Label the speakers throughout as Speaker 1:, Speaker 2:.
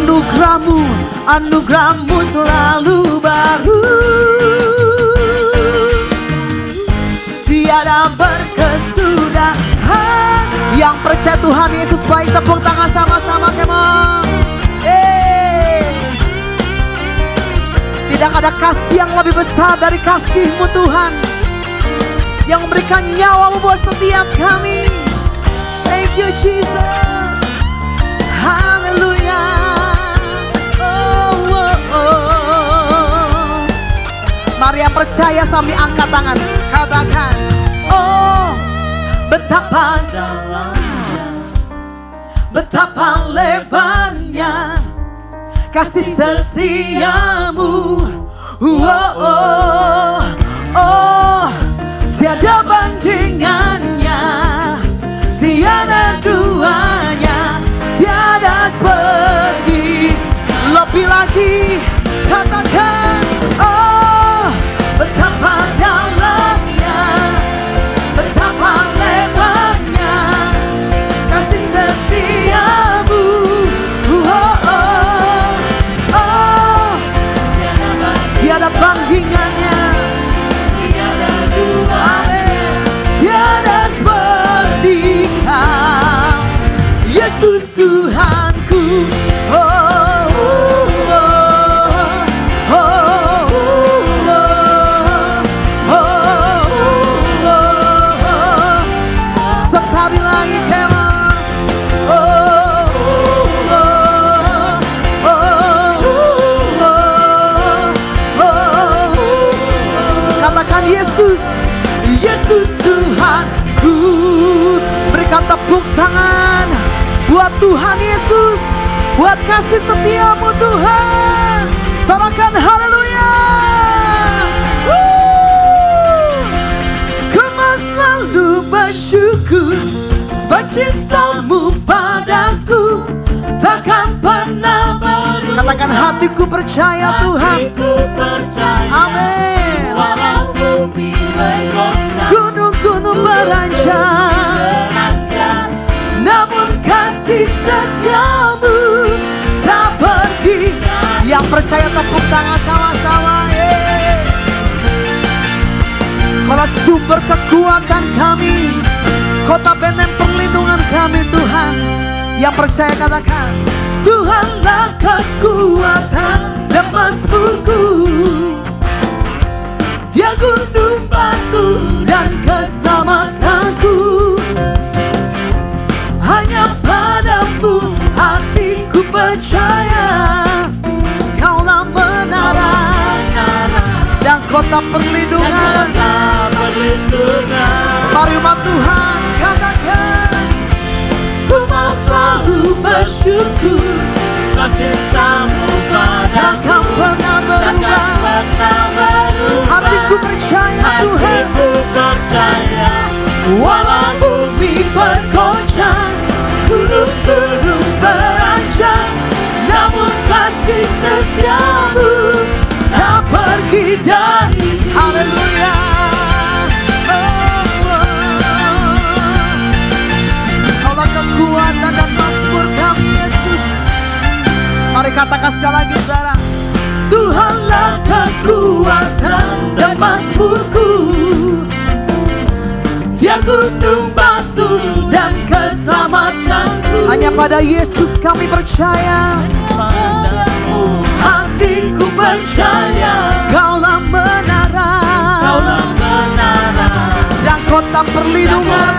Speaker 1: Anugerah-Mu, anugerah-Mu selalu baru. Tiada berkesudahan. Yang percaya Tuhan Yesus baik, tepuk tangan sama-sama, come on. Tidak ada kasih yang lebih besar dari kasih-Mu Tuhan, yang memberikan nyawa-Mu buat setiap kami. Thank you Jesus. Haleluya. Mari yang percaya sambil angkat tangan, katakan, oh betapa dalamnya, betapa lebarnya kasih setia-Mu. Tiada bandingannya, tiada duanya, tiada seperti. Lebih lagi, katakan, oh betapa dalamnya, betapa lebarnya kasih setia-Mu. Tiada bandingannya, tiada duanya, tiada seperti Kau, Yesus Tuhanku. Sekali lagi, katakan Yesus, Yesus Tuhanku. Berikan tepuk tangan buat Tuhan Yesus, buat kasih setia-Mu Tuhan. Sorakan haleluya. Ku selalu bersyukur sebab cinta-Mu padaku takkan pernah berubah. Katakan hatiku percaya Tuhan. Amin.
Speaker 2: Walau bumi bergoncang,
Speaker 1: Gunung-gunung beranjak, namun kasih setia-Mu tak pergi. Yang percaya tepuk tangan sama-sama. Kaulah sumber kekuatan kami, kota benteng perlindungan kami Tuhan. Yang percaya katakan, Tuhanlah kekuatan dan mazmurku. Dia gunung batu dan keselamatanku. Hanya padamu hatiku percaya. Kaulah menara dan kota perlindungan. Mari umat Tuhan katakan, ku mau selalu bersyukur sebab cinta-Mu padaku takkan pernah berubah. Hatiku percaya Tuhan,
Speaker 2: hatiku percaya.
Speaker 1: walau bumi bergoncang, gunung-gunung beranjak, namun kasih setia-Mu tak pergi dari. Haleluya. Kaulah kekuatan dan mazmur kami Yesus. Mari katakan sekali lagi saudara, Tuhanlah kekuatan dan mazmurku. Dia gunung batu dan keselamatanku. Hanya pada Yesus kami percaya.
Speaker 2: Padamu
Speaker 1: Hatiku percaya. Kaulah menara dan kota perlindungan.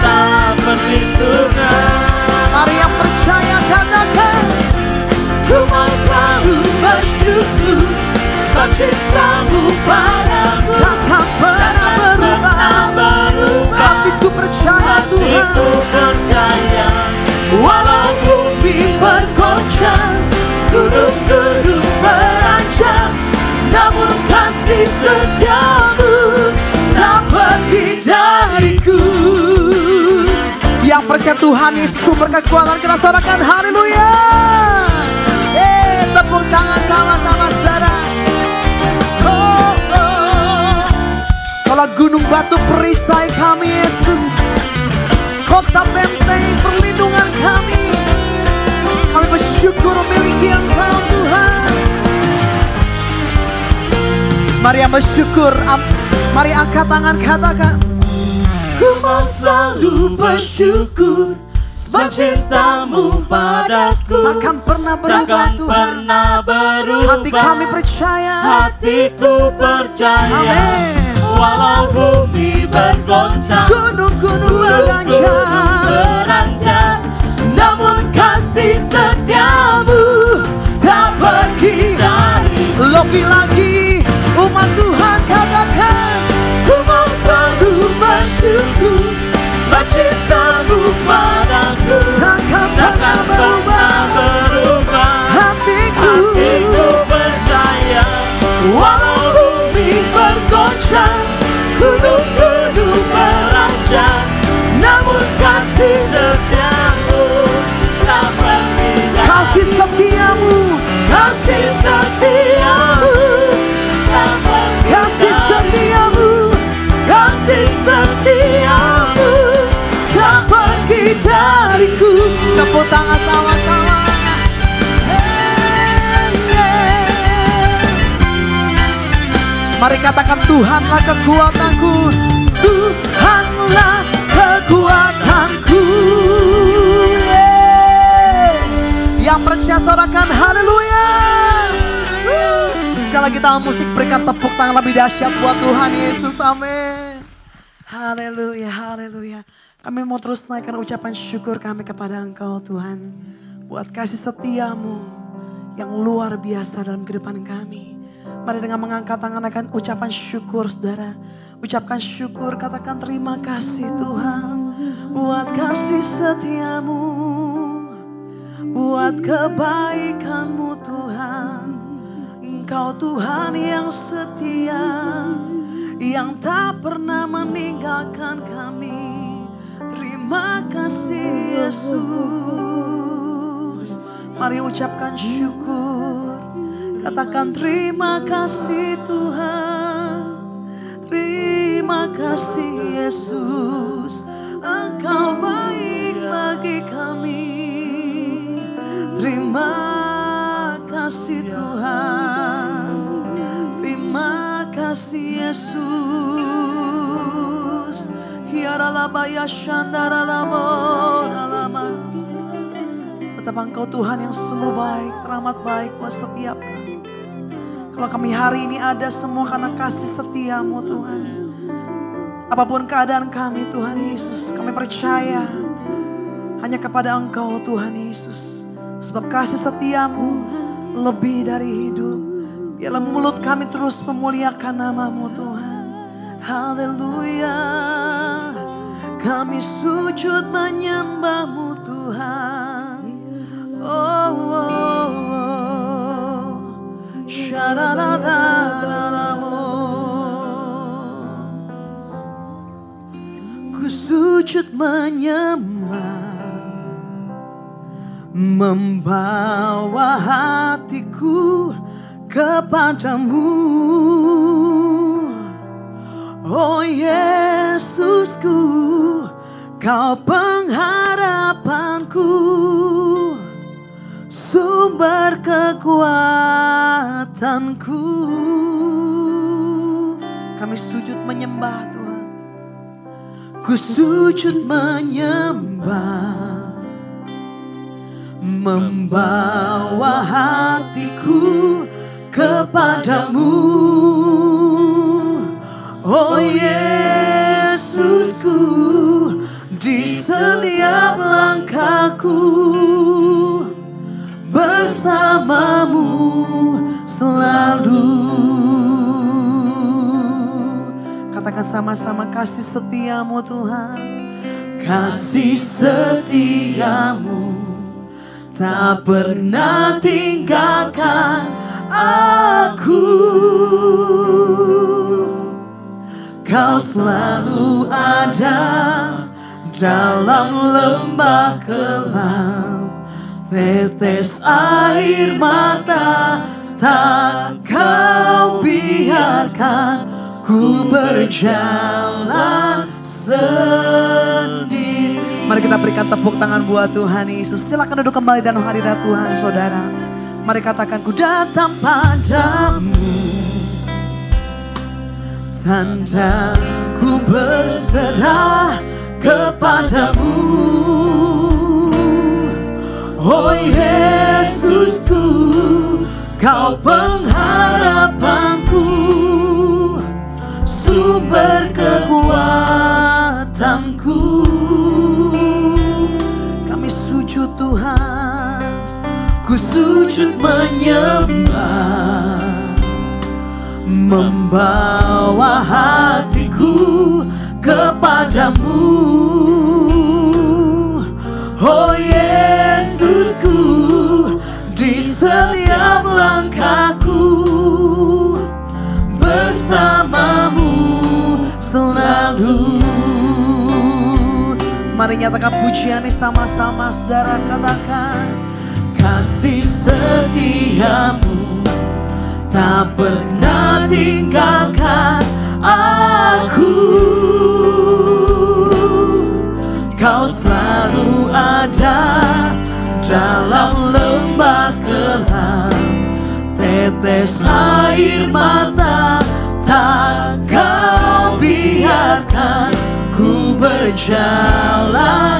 Speaker 1: Mari yang percaya katakan, ku mau selalu bersyukur sebab cinta-Mu padaku takkan pernah berubah. Hatiku percaya Tuhan, walau bumi bergoncang, gunung-gunung beranjak, namun kasih setia-Mu tak pergi dariku. Yang percaya Tuhan Yesus sumber kekuatan, kita sorakan haleluya. Tepuk tangan sama-sama saudara. Kalau gunung batu perisai kami Yesus, kota benteng perlindungan kami bersyukur syukur memiliki Engkau Tuhan. Mari yang bersyukur, mari angkat tangan katakan,
Speaker 2: Ku mau selalu bersyukur sebab cintamu padaku
Speaker 1: takkan pernah berubah
Speaker 2: takkan
Speaker 1: Tuhan.
Speaker 2: pernah berubah.
Speaker 1: Hati kami percaya,
Speaker 2: Hatiku percaya.
Speaker 1: amin.
Speaker 2: Walau bumi bergoncang,
Speaker 1: Gunung-gunung beranjak,
Speaker 2: beranjak, namun kasih setiamu tak pergi dari.
Speaker 1: lebih lagi umat Tuhan katakan,
Speaker 2: Ku mau selalu bersyukur sebab cintamu padaku
Speaker 1: takkan
Speaker 2: takkan
Speaker 1: pernah
Speaker 2: pernah
Speaker 1: berubah.
Speaker 2: berubah.
Speaker 1: Hatiku
Speaker 2: Hatiku percaya, walau bumi bergoncang, gunung-gunung beranjak, namun kasih setiamu tak pergi dari.
Speaker 1: kasih setiamu,
Speaker 2: Kasih setiamu tak pergi
Speaker 1: kasih
Speaker 2: dari.
Speaker 1: setiamu,
Speaker 2: Kasih setiamu tak pergi dariku.
Speaker 1: tepuk tangan sama-sama. Mari katakan, Tuhanlah kekuatanku, Tuhanlah kekuatanku. Yang percaya sorakan haleluya. Sekali lagi tangan musik, berikan tepuk tangan lebih dahsyat buat Tuhan Yesus, amin. Haleluya, haleluya. Kami mau terus naikkan ucapan syukur kami kepada Engkau Tuhan, buat kasih setiamu yang luar biasa dalam kehidupan kami. Mari dengan mengangkat tangan akan ucapan syukur saudara. Ucapkan syukur, katakan terima kasih Tuhan buat kasih setiamu, buat kebaikanmu Tuhan. Engkau Tuhan yang setia, yang tak pernah meninggalkan kami. Terima kasih Yesus. Mari ucapkan syukur, katakan terima kasih Tuhan, terima kasih Yesus. Engkau baik bagi kami. Terima kasih Tuhan, terima kasih Yesus. Hiaralabaya shandaralaboralama. Tetap Engkau Tuhan yang sungguh baik, teramat baik buat setiap kami. Kalau kami hari ini ada semua karena kasih setiamu Tuhan. Apapun keadaan kami Tuhan Yesus, kami percaya hanya kepada Engkau Tuhan Yesus. Sebab kasih setiamu lebih dari hidup. Biarlah mulut kami terus memuliakan namamu Tuhan. Haleluya. Kami sujud menyembahmu Tuhan. Oh, oh, oh. Ku sujud menyembah, membawa hatiku kepadamu. Oh Yesusku, Kau pengharapanku, sumber kekuatanku. Kami sujud menyembah Tuhan. Ku sujud menyembah, membawa hatiku kepadamu. Oh Yesusku, di setiap langkahku bersamamu selalu. Katakan sama-sama, kasih setiamu Tuhan, kasih setiamu tak pernah tinggalkan aku. Kau selalu ada dalam lembah kelam, tetes air mata tak Kau biarkan ku berjalan sendiri. Mari kita berikan tepuk tangan buat Tuhan Yesus. Silakan duduk kembali dan hadirat Tuhan saudara. Mari katakan, ku datang padamu, tanda ku berserah kepadamu. Oh Yesusku, kau pengharapanku, sumber kekuatanku. Kami sujud Tuhan, ku sujud menyembah, membawa hatiku kepadamu. Oh Yesusku, di setiap langkahku bersamamu selalu. Mari nyatakan pujian ini sama-sama saudara, katakan, kasih setiamu tak pernah tinggalkan aku. Kau selalu ada dalam lembah kelam, tetes air mata tak kau biarkan ku berjalan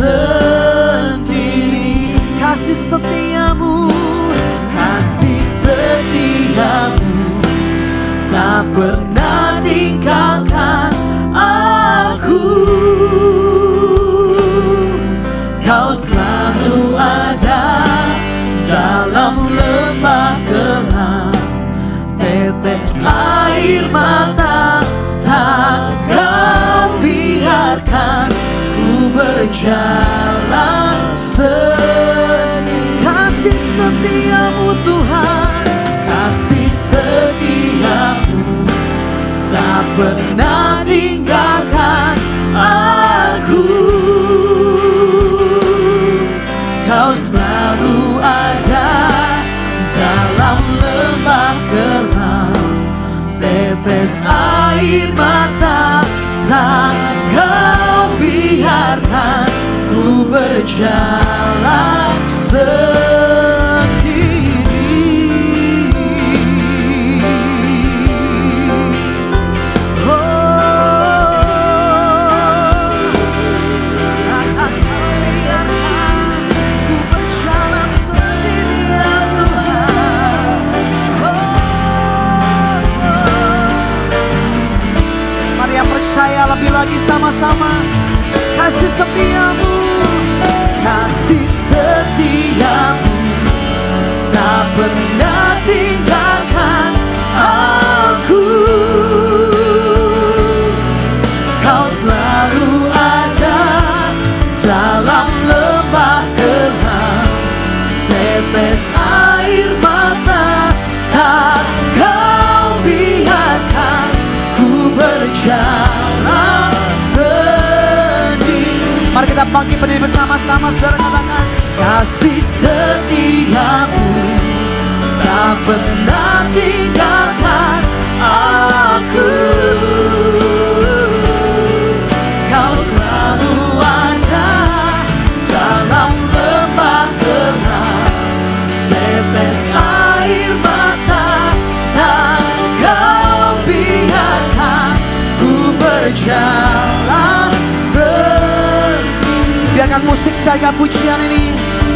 Speaker 1: sendiri. Kasih setiamu, kasih setiamu tak pernah tinggalkan aku. Kau selalu ada dalam lembah gelap, tetes air mata tak kau biarkan ku berjalan sendiri. Kasih setiamu Tuhan, kasih setiamu tak pernah tinggalkan aku. Kau selalu ada dalam lembah gelap, tetes air mata tak kau biarkan ku berjalan sendiri. Percaya lebih lagi sama-sama. Kasih setiamu, kasih setiamu tak pernah tinggalkan aku. Kau selalu ada dalam lembah gelap, tetes air mata tak kau biarkan ku berjalan sendiri. Mari kita bangkit berdiri bersama-sama saudara, katakan, kasih setiamu tak pernah tinggalkan aku. Kau selalu ada dalam lembah gelap, tetes air mata tak kau biarkan ku berjalan sendiri. Biarkan musik jaga pujian ini.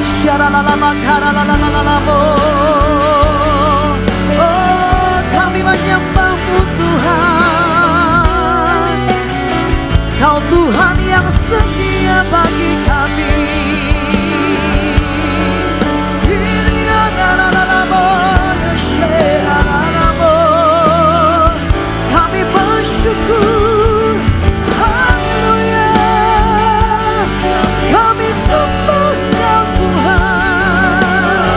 Speaker 1: Oh, kami menyembah-Mu Tuhan. Kau Tuhan yang setia bagi kami. Kami bersyukur, haleluya. Kami sembah Kau Tuhan.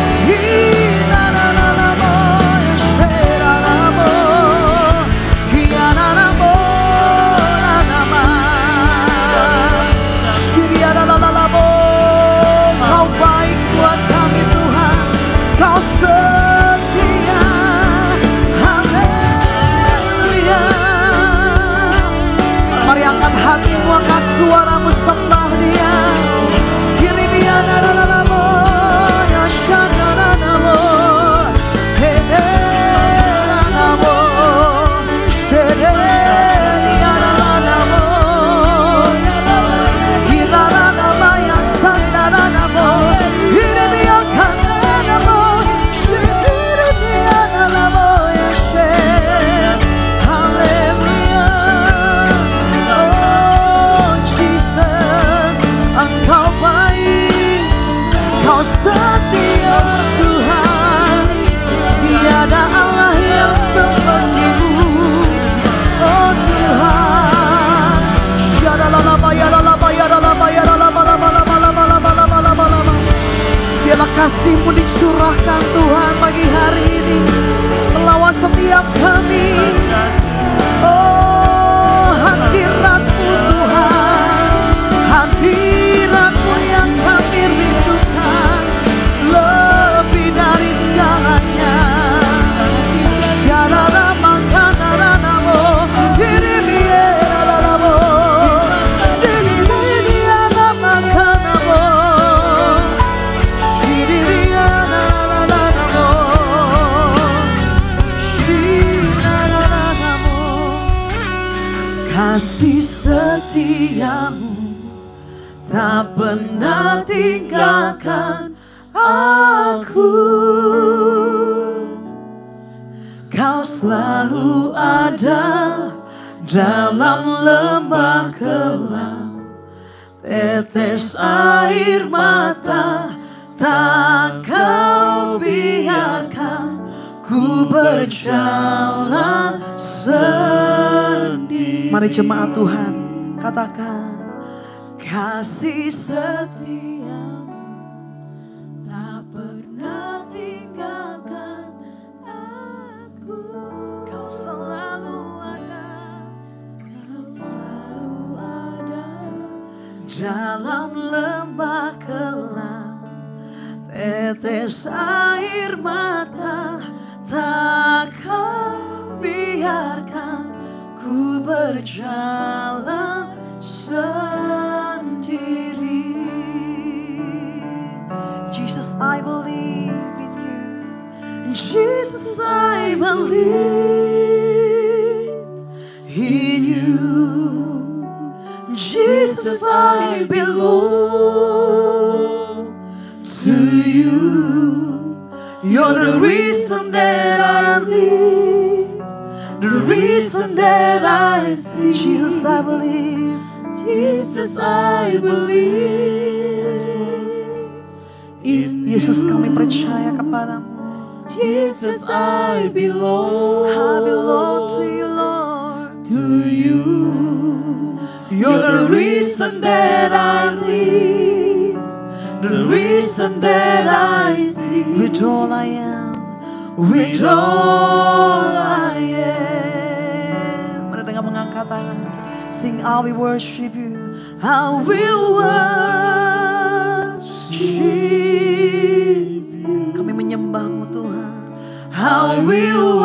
Speaker 1: Kau baik buat kami Tuhan. Kau setia, haleluya. Mari angkat hatimu, angkat suaramu, sembah Dia. Biarlah kasih-Mu dicurahkan Tuhan pagi hari ini melawat setiap kami. Oh, hadirat-Mu Tuhan, hadirat-Mu yang kami rindukan lebih dari segalanya. Syarara makanaranamu, dirimiyanaramu, dirimiyanaramakanamu. Kasih setia-Mu tak pernah tinggalkan aku. Kau selalu ada dalam lembah kelam. Tetes air mata tak Kau biarkan ku berjalan sendiri. Mari jemaat Tuhan katakan, kasih setia-Mu tak pernah tinggalkan aku. Kau selalu ada, Kau selalu ada dalam lembah kelam. Tetes air mata tak Kau biarkan ku berjalan sendiri. Jesus, I believe in You. Jesus, I believe in You. Jesus, I belong to You. You're the reason that I live, the reason that I see. Jesus, I believe. Jesus, I believe in Yesus, kami percaya kepadamu. Jesus, I belong to You, Lord, to You. You're the reason that I live, the reason that I see. With all I am, with all I am. Mari dengan mengangkat tangan, sing, I will worship You, I will worship You. Kami menyembah-Mu Tuhan, I will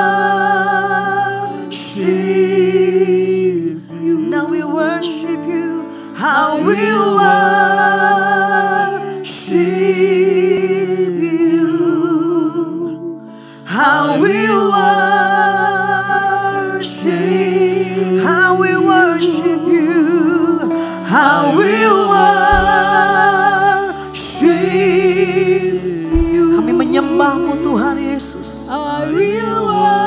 Speaker 1: worship You. Now we worship You, I will worship You. I will worship, I will worship You. I will worship You. Kami menyembah-Mu Tuhan Yesus. I will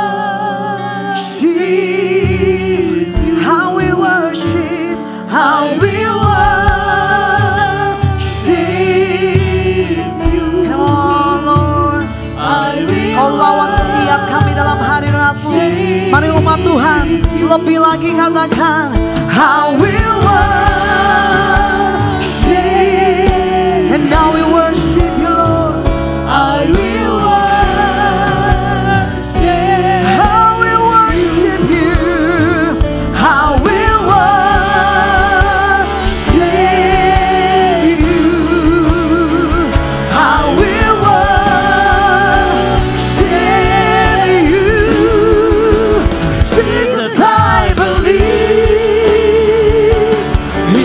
Speaker 1: worship You. I will worship, I will worship You. Come on, Lord. Kau lawas setiap kami dalam hadirat-Mu. Mari umat Tuhan lebih lagi katakan, I will worship, and now we worship You, Lord. I will worship, I will worship You. I will worship You. I will worship You. Jesus, I believe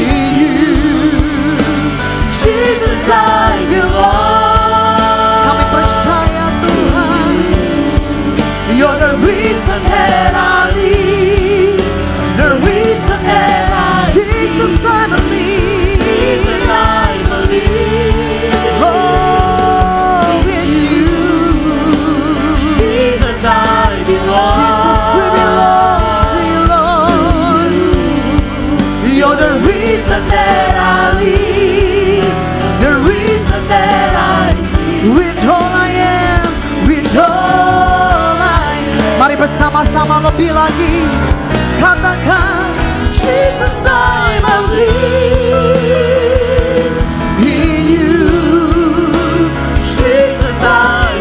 Speaker 1: sama-sama lebih lagi. Katakan, Jesus I believe in you. Jesus I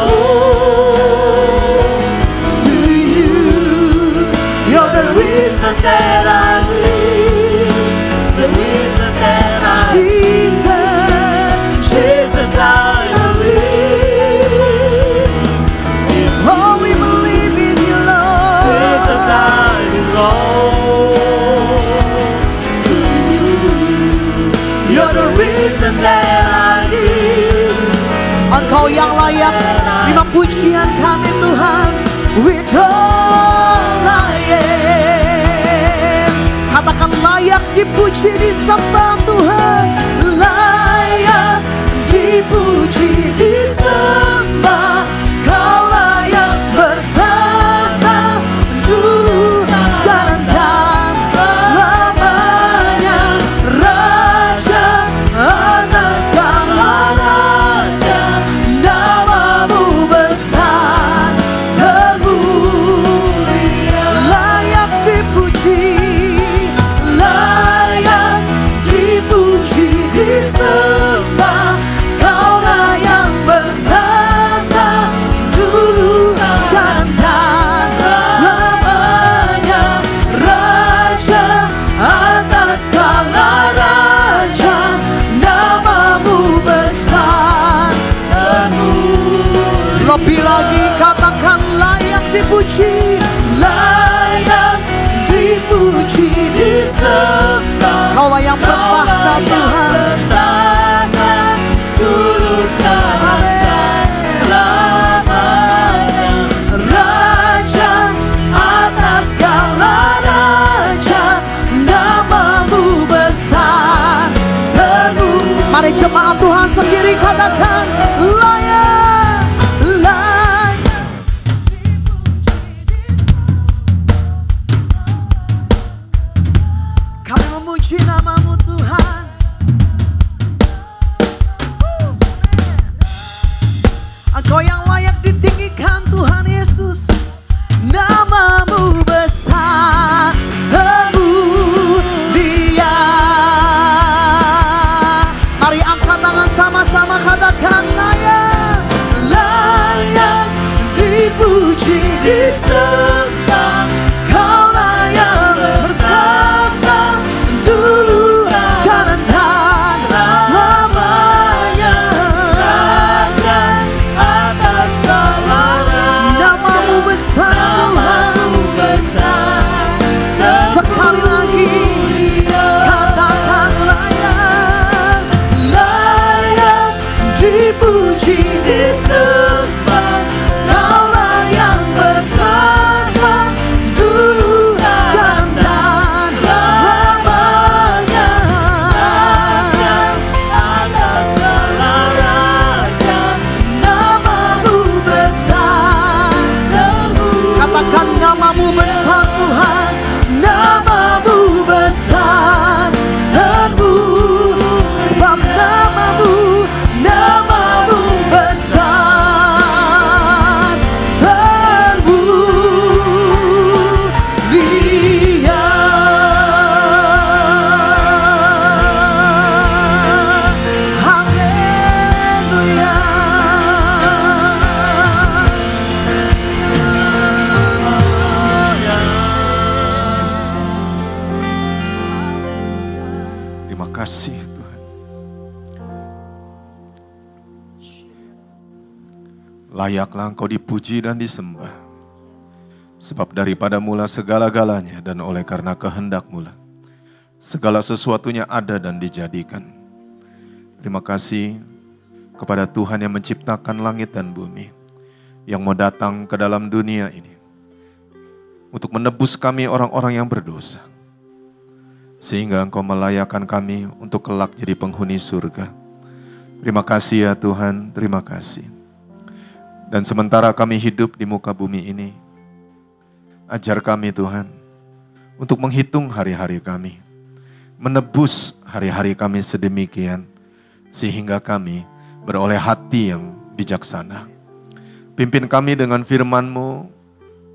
Speaker 1: belong to you. You're the reason that I live. The reason that I Jesus I believe. Oh, we believe in you, Lord. Jesus I belong to you. You're the reason that I live. Engkau yang layak terima pujian kami Tuhan. With all I am. Katakan layak dipuji disembah Tuhan. Layak dipuji disembah. Kau layak bertata dulu sekarang dan selamanya. Raja atas segala raja, namamu besar termulia. Layak dipuji, layak dipuji disembah. Kau layak bertata dulu sekarang dan selamanya. Raja atas segala raja, namamu besar termulia. Lebih lagi katakan layak dipuji, layak dipuji disembah. Kau yang bertahta Tuhan. Dulu sekarang dan selamanya. Raja atas segala raja, namamu besar termulia. Mari jemaat Tuhan sendiri katakan layak, layak. Kami memuji namamu Tuhan. Engkau yang layak ditinggikan Tuhan Yesus. Namamu besar termulia. Mari angkat tangan sama-sama katakan layak, layak dipuji disembah. Kau layak bertata dulu sekarang dan selamanya. Raja atas segala raja, namamu besar Tuhan. Sekali lagi katakan layak, layak dipuji disembah. Kau layak bersama dulu sekarang dan selamanya. Raja atas segala raja, namamu besar termulia. Katakan namamu besar Tuhan. Namamu besar termulia. Sebab namamu, namamu besar termulia. Haleluya.
Speaker 3: Terima kasih Tuhan. Layaklah Engkau dipuji dan disembah. Sebab daripada mula segala-galanya dan oleh karena kehendak-Mu lah segala sesuatunya ada dan dijadikan. Terima kasih kepada Tuhan yang menciptakan langit dan bumi, yang mau datang ke dalam dunia ini untuk menebus kami orang-orang yang berdosa. Sehingga Engkau melayakkan kami untuk kelak jadi penghuni surga. Terima kasih ya Tuhan, terima kasih. Dan sementara kami hidup di muka bumi ini, ajar kami Tuhan untuk menghitung hari-hari kami, menebus hari-hari kami sedemikian, sehingga kami beroleh hati yang bijaksana. Pimpin kami dengan firman-Mu,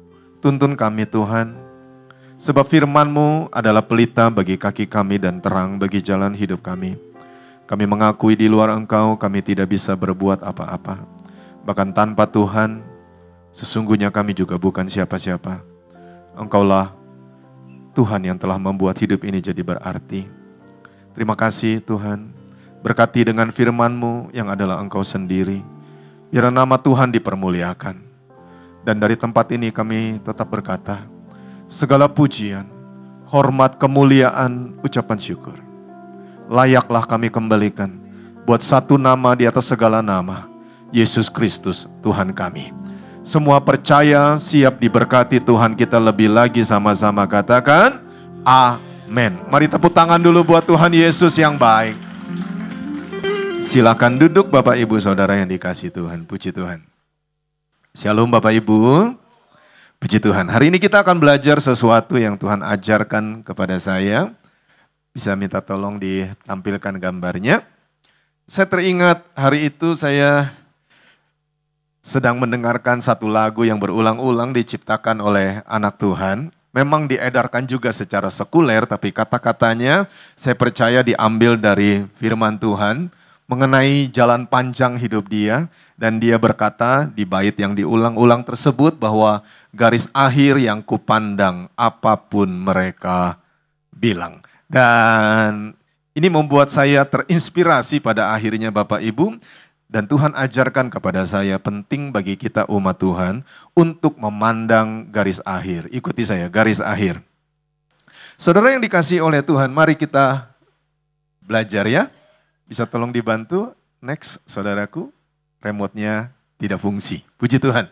Speaker 3: tuntun kami Tuhan. Sebab firman-Mu adalah pelita bagi kaki kami dan terang bagi jalan hidup kami. Kami mengakui di luar Engkau kami tidak bisa berbuat apa-apa. Bahkan tanpa Tuhan, sesungguhnya kami juga bukan siapa-siapa. Engkaulah Tuhan yang telah membuat hidup ini jadi berarti. Terima kasih Tuhan. Berkati dengan firman-Mu yang adalah Engkau sendiri. Biar nama Tuhan dipermuliakan. Dan dari tempat ini kami tetap berkata, segala pujian, hormat, kemuliaan, ucapan syukur, layaklah kami kembalikan buat satu nama di atas segala nama, Yesus Kristus Tuhan kami. Semua percaya, siap diberkati Tuhan kita lebih lagi, sama-sama katakan, amin. Mari tepuk tangan dulu buat Tuhan Yesus yang baik. Silakan duduk Bapak Ibu Saudara yang dikasihi Tuhan, puji Tuhan. Shalom Bapak Ibu, puji Tuhan. Hari ini kita akan belajar sesuatu yang Tuhan ajarkan kepada saya. Bisa minta tolong ditampilkan gambarnya. Saya teringat hari itu saya sedang mendengarkan satu lagu yang berulang-ulang diciptakan oleh anak Tuhan. Memang diedarkan juga secara sekuler, tapi kata-katanya saya percaya diambil dari firman Tuhan mengenai jalan panjang hidup dia. Dan dia berkata di bait yang diulang-ulang tersebut bahwa garis akhir yang kupandang apapun mereka bilang. Dan ini membuat saya terinspirasi pada akhirnya Bapak Ibu. Dan Tuhan ajarkan kepada saya penting bagi kita umat Tuhan untuk memandang garis akhir. Ikuti saya, garis akhir. Saudara yang dikasihi oleh Tuhan, mari kita belajar ya. Bisa tolong dibantu? Next, saudaraku. Remote-nya tidak fungsi. Puji Tuhan.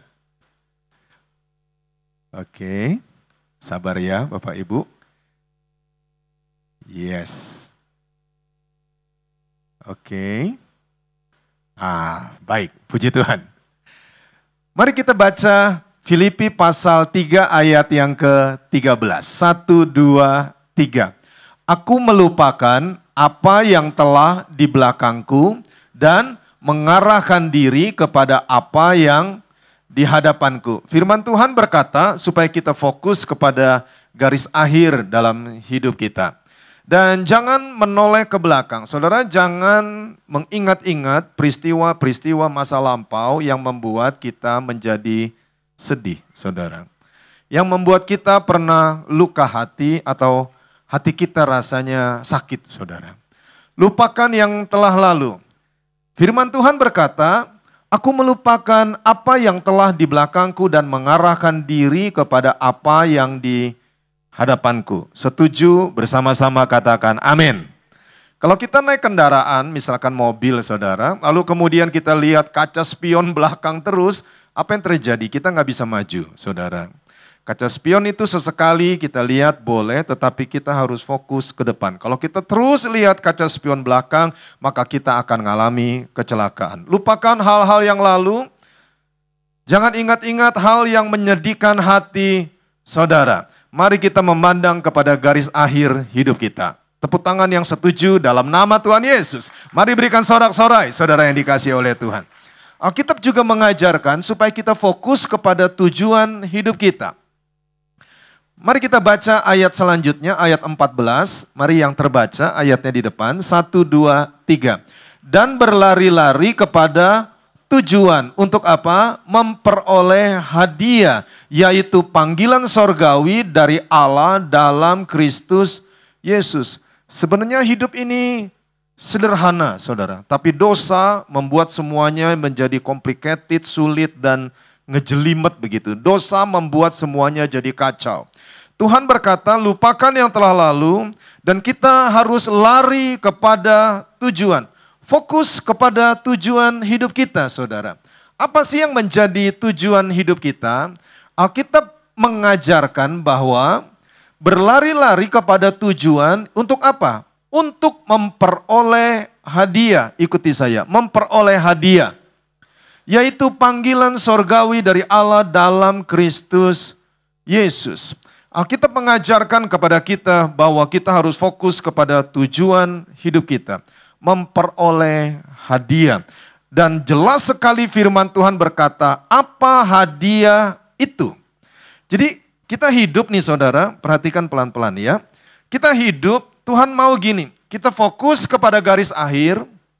Speaker 3: Oke. Sabar ya Bapak Ibu. Yes. Oke. Baik. Puji Tuhan. Mari kita baca Filipi pasal 3 ayat yang ke-13. 1, 2, 3. Aku melupakan apa yang telah di belakangku dan mengarahkan diri kepada apa yang di hadapanku. Firman Tuhan berkata supaya kita fokus kepada garis akhir dalam hidup kita. Dan jangan menoleh ke belakang. Saudara, jangan mengingat-ingat peristiwa-peristiwa masa lampau yang membuat kita menjadi sedih, saudara. Yang membuat kita pernah luka hati atau hati kita rasanya sakit, saudara. Lupakan yang telah lalu. Firman Tuhan berkata, aku melupakan apa yang telah di belakangku dan mengarahkan diri kepada apa yang di hadapanku. Setuju bersama-sama katakan amin. Kalau kita naik kendaraan, misalkan mobil saudara, lalu kemudian kita lihat kaca spion belakang terus, apa yang terjadi? Kita nggak bisa maju saudara. Kaca spion itu sesekali kita lihat boleh, tetapi kita harus fokus ke depan. Kalau kita terus lihat kaca spion belakang, maka kita akan mengalami kecelakaan. Lupakan hal-hal yang lalu, jangan ingat-ingat hal yang menyedihkan hati saudara. Mari kita memandang kepada garis akhir hidup kita. Tepuk tangan yang setuju dalam nama Tuhan Yesus. Mari berikan sorak-sorai, saudara yang dikasihi oleh Tuhan. Alkitab juga mengajarkan supaya kita fokus kepada tujuan hidup kita. Mari kita baca ayat selanjutnya, ayat 14. Mari yang terbaca ayatnya di depan. 1, 2, 3. Dan berlari-lari kepada tujuan. Untuk apa? Memperoleh hadiah. Yaitu panggilan sorgawi dari Allah dalam Kristus Yesus. Sebenarnya hidup ini sederhana, saudara. Tapi dosa membuat semuanya menjadi complicated, sulit, dan ngejelimet begitu. Dosa membuat semuanya jadi kacau. Tuhan berkata, lupakan yang telah lalu dan kita harus lari kepada tujuan. Fokus kepada tujuan hidup kita, saudara. Apa sih yang menjadi tujuan hidup kita? Alkitab mengajarkan bahwa berlari-lari kepada tujuan untuk apa? Untuk memperoleh hadiah. Ikuti saya, memperoleh hadiah. Yaitu panggilan sorgawi dari Allah dalam Kristus Yesus. Alkitab mengajarkan kepada kita bahwa kita harus fokus kepada tujuan hidup kita. Memperoleh hadiah. Dan jelas sekali firman Tuhan berkata, apa hadiah itu? Jadi Kita hidup nih saudara, perhatikan pelan-pelan ya. Kita hidup, Tuhan mau gini, kita fokus kepada garis akhir,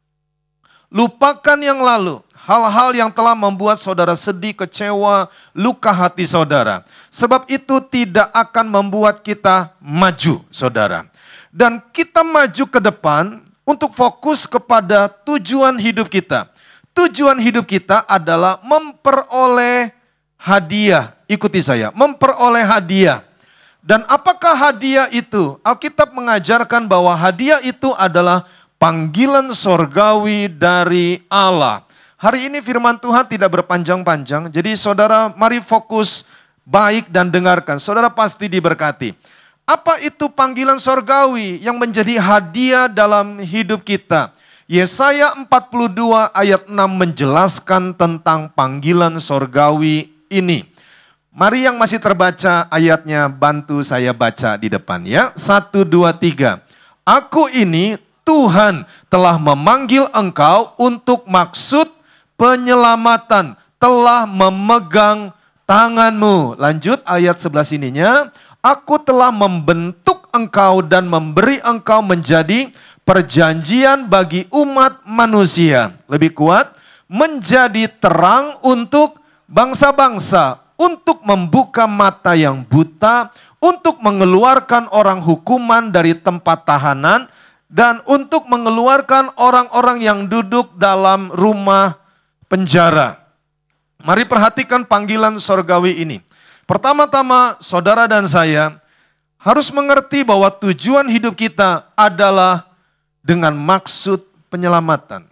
Speaker 3: lupakan yang lalu. Hal-hal yang telah membuat saudara sedih, kecewa, luka hati saudara. Sebab itu tidak akan membuat kita maju saudara. Dan kita maju ke depan untuk fokus kepada tujuan hidup kita. Tujuan hidup kita adalah memperoleh hadiah. Ikuti saya, memperoleh hadiah. Dan apakah hadiah itu? Alkitab mengajarkan bahwa hadiah itu adalah panggilan sorgawi dari Allah. Hari ini firman Tuhan tidak berpanjang-panjang, jadi saudara mari fokus baik dan dengarkan. Saudara pasti diberkati. Apa itu panggilan sorgawi yang menjadi hadiah dalam hidup kita? Yesaya 42 ayat 6 menjelaskan tentang panggilan sorgawi ini. Mari yang masih terbaca ayatnya bantu saya baca di depan ya. 1, 2, 3. Aku ini Tuhan telah memanggil engkau untuk maksud penyelamatan, telah memegang tanganmu. Lanjut ayat 11 ininya. Aku telah membentuk engkau dan memberi engkau menjadi perjanjian bagi umat manusia. Lebih kuat, menjadi terang untuk bangsa-bangsa, untuk membuka mata yang buta, untuk mengeluarkan orang hukuman dari tempat tahanan, dan untuk mengeluarkan orang-orang yang duduk dalam rumah penjara. Mari perhatikan panggilan sorgawi ini. Pertama-tama saudara dan saya harus mengerti bahwa tujuan hidup kita adalah dengan maksud penyelamatan.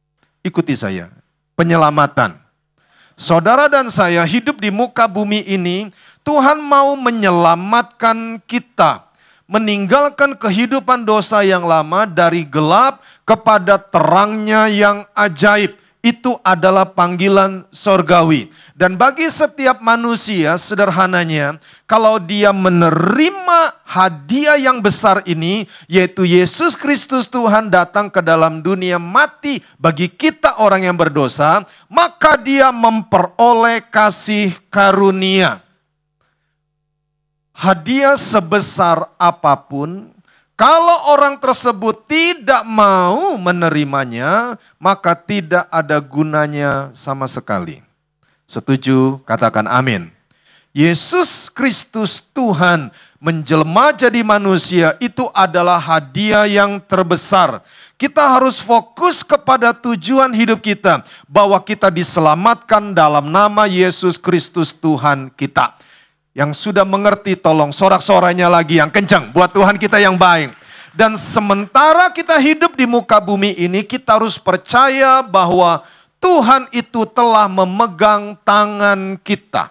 Speaker 3: Ikuti saya, penyelamatan. Saudara dan saya hidup di muka bumi ini, Tuhan mau menyelamatkan kita. Meninggalkan kehidupan dosa yang lama dari gelap kepada terangnya yang ajaib. Itu adalah panggilan sorgawi. Dan bagi setiap manusia sederhananya, kalau dia menerima hadiah yang besar ini, yaitu Yesus Kristus Tuhan datang ke dalam dunia mati bagi kita orang yang berdosa, maka dia memperoleh kasih karunia. Hadiah sebesar apapun, kalau orang tersebut tidak mau menerimanya, maka tidak ada gunanya sama sekali. Setuju? Katakan amin. Yesus Kristus Tuhan menjelma jadi manusia, itu adalah hadiah yang terbesar. Kita harus fokus kepada tujuan hidup kita, bahwa kita diselamatkan dalam nama Yesus Kristus Tuhan kita. Yang sudah mengerti tolong sorak-soranya lagi yang kencang buat Tuhan kita yang baik. Dan sementara kita hidup di muka bumi ini, kita harus percaya bahwa Tuhan itu telah memegang tangan kita.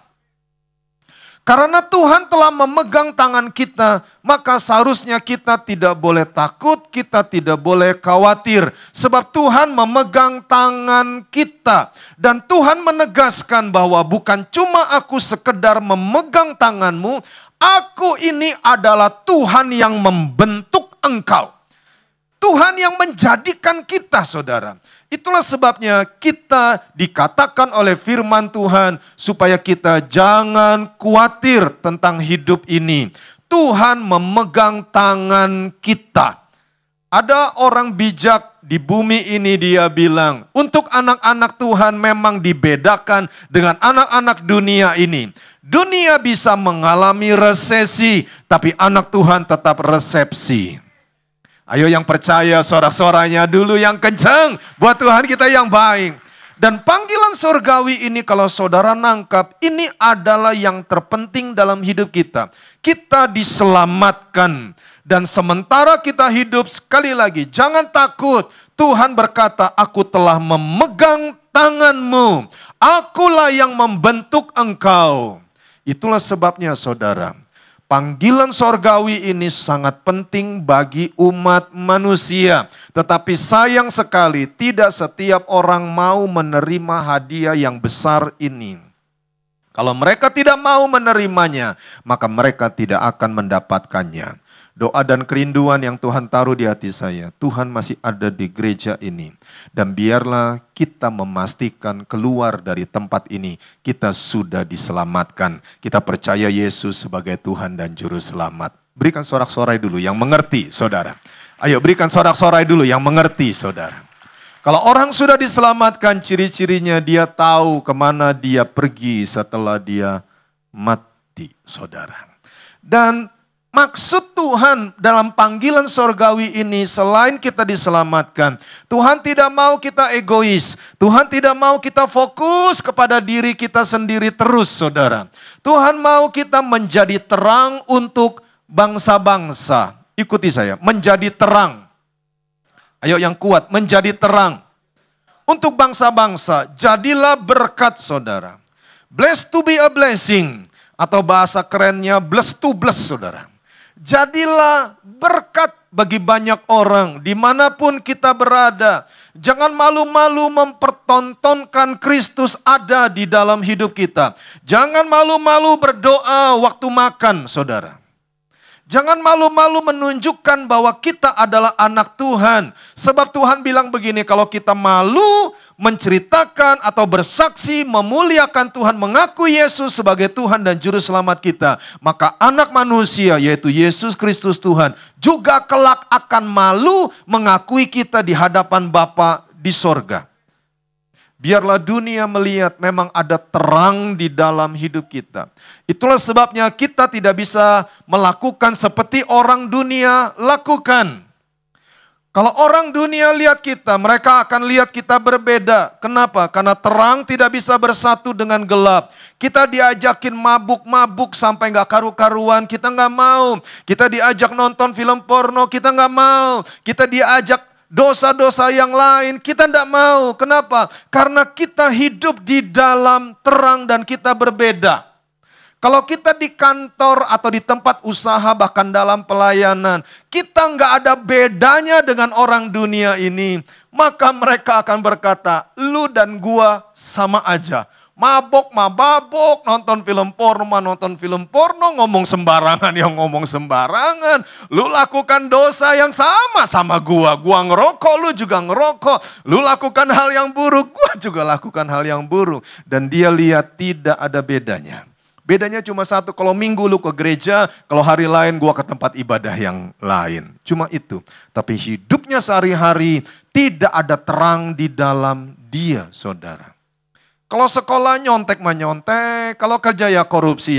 Speaker 3: Karena Tuhan telah memegang tangan kita, maka seharusnya kita tidak boleh takut, kita tidak boleh khawatir. Sebab Tuhan memegang tangan kita. Dan Tuhan menegaskan bahwa bukan cuma aku sekedar memegang tanganmu, aku ini adalah Tuhan yang membentuk engkau. Tuhan yang menjadikan kita, saudara. Itulah sebabnya kita dikatakan oleh firman Tuhan supaya kita jangan khawatir tentang hidup ini. Tuhan memegang tangan kita. Ada orang bijak di bumi ini, dia bilang, untuk anak-anak Tuhan memang dibedakan dengan anak-anak dunia ini. Dunia bisa mengalami resesi, tapi anak Tuhan tetap resepsi. Ayo yang percaya sorak-soranya dulu yang kencang buat Tuhan kita yang baik. Dan panggilan surgawi ini kalau saudara nangkap, ini adalah yang terpenting dalam hidup kita. Kita diselamatkan. Dan sementara kita hidup, sekali lagi jangan takut. Tuhan berkata, aku telah memegang tanganmu. Akulah yang membentuk engkau. Itulah sebabnya saudara. Panggilan sorgawi ini sangat penting bagi umat manusia. Tetapi sayang sekali tidak setiap orang mau menerima hadiah yang besar ini. Kalau mereka tidak mau menerimanya, maka mereka tidak akan mendapatkannya. Doa dan kerinduan yang Tuhan taruh di hati saya, Tuhan masih ada di gereja ini. Dan biarlah kita memastikan keluar dari tempat ini, kita sudah diselamatkan. Kita percaya Yesus sebagai Tuhan dan Juru Selamat. Berikan sorak-sorai dulu yang mengerti, saudara. Ayo berikan sorak-sorai dulu yang mengerti, saudara. Kalau orang sudah diselamatkan, ciri-cirinya dia tahu kemana dia pergi setelah dia mati, saudara. Dan maksud Tuhan dalam panggilan sorgawi ini selain kita diselamatkan, Tuhan tidak mau kita egois. Tuhan tidak mau kita fokus kepada diri kita sendiri terus, saudara. Tuhan mau kita menjadi terang untuk bangsa-bangsa. Ikuti saya, menjadi terang. Ayo yang kuat, menjadi terang. Untuk bangsa-bangsa, jadilah berkat, saudara. Blessed to be a blessing. Atau bahasa kerennya, blessed to bless, saudara. Jadilah berkat bagi banyak orang, dimanapun kita berada. Jangan malu-malu mempertontonkan Kristus ada di dalam hidup kita. Jangan malu-malu berdoa waktu makan, saudara. Jangan malu-malu menunjukkan bahwa kita adalah anak Tuhan. Sebab Tuhan bilang begini, kalau kita malu menceritakan atau bersaksi, memuliakan Tuhan, mengakui Yesus sebagai Tuhan dan Juru Selamat kita, maka anak manusia yaitu Yesus Kristus Tuhan juga kelak akan malu mengakui kita di hadapan Bapa di sorga. Biarlah dunia melihat memang ada terang di dalam hidup kita. Itulah sebabnya kita tidak bisa melakukan seperti orang dunia lakukan. Kalau orang dunia lihat kita, mereka akan lihat kita berbeda. Kenapa? Karena terang tidak bisa bersatu dengan gelap. Kita diajakin mabuk-mabuk sampai gak karu-karuan, kita gak mau. Kita diajak nonton film porno, kita gak mau. Kita diajak dosa-dosa yang lain, kita tidak mau. Kenapa? Karena kita hidup di dalam terang dan kita berbeda. Kalau kita di kantor atau di tempat usaha, bahkan dalam pelayanan, kita nggak ada bedanya dengan orang dunia ini, maka mereka akan berkata, lu dan gua sama aja. Mabok, nonton film porno, ngomong sembarangan yang ngomong sembarangan. Lu lakukan dosa yang sama gua ngerokok, lu juga ngerokok. Lu lakukan hal yang buruk, gua juga lakukan hal yang buruk. Dan dia lihat tidak ada bedanya. Bedanya cuma satu, kalau minggu lu ke gereja, kalau hari lain gua ke tempat ibadah yang lain. Cuma itu. Tapi hidupnya sehari-hari tidak ada terang di dalam dia, saudara. Kalau sekolah nyontek menyontek, kalau kerja ya korupsi,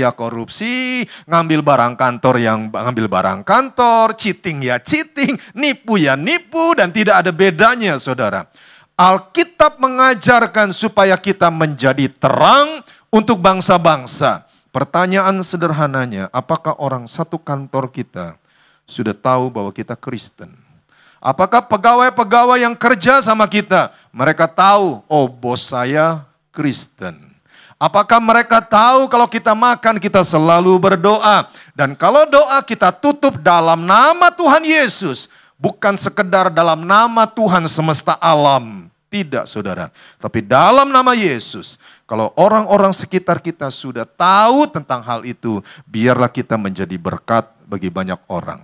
Speaker 3: ngambil barang kantor yang ngambil barang kantor, cheating ya cheating, nipu ya nipu, dan tidak ada bedanya, saudara. Alkitab mengajarkan supaya kita menjadi terang untuk bangsa-bangsa. Pertanyaan sederhananya, apakah orang satu kantor kita sudah tahu bahwa kita Kristen? Apakah pegawai-pegawai yang kerja sama kita, mereka tahu, oh bos saya Kristen. Apakah mereka tahu kalau kita makan kita selalu berdoa. Dan kalau doa kita tutup dalam nama Tuhan Yesus. Bukan sekedar dalam nama Tuhan semesta alam. Tidak, saudara. Tapi dalam nama Yesus. Kalau orang-orang sekitar kita sudah tahu tentang hal itu, biarlah kita menjadi berkat bagi banyak orang.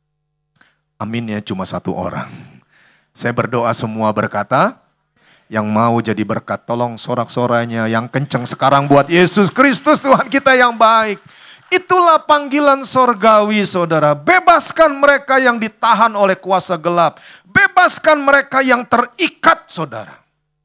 Speaker 3: Aminnya cuma satu orang. Saya berdoa semua berkata, yang mau jadi berkat, tolong sorak-soranya yang kenceng sekarang buat Yesus Kristus Tuhan kita yang baik. Itulah panggilan sorgawi, saudara. Bebaskan mereka yang ditahan oleh kuasa gelap. Bebaskan mereka yang terikat, saudara.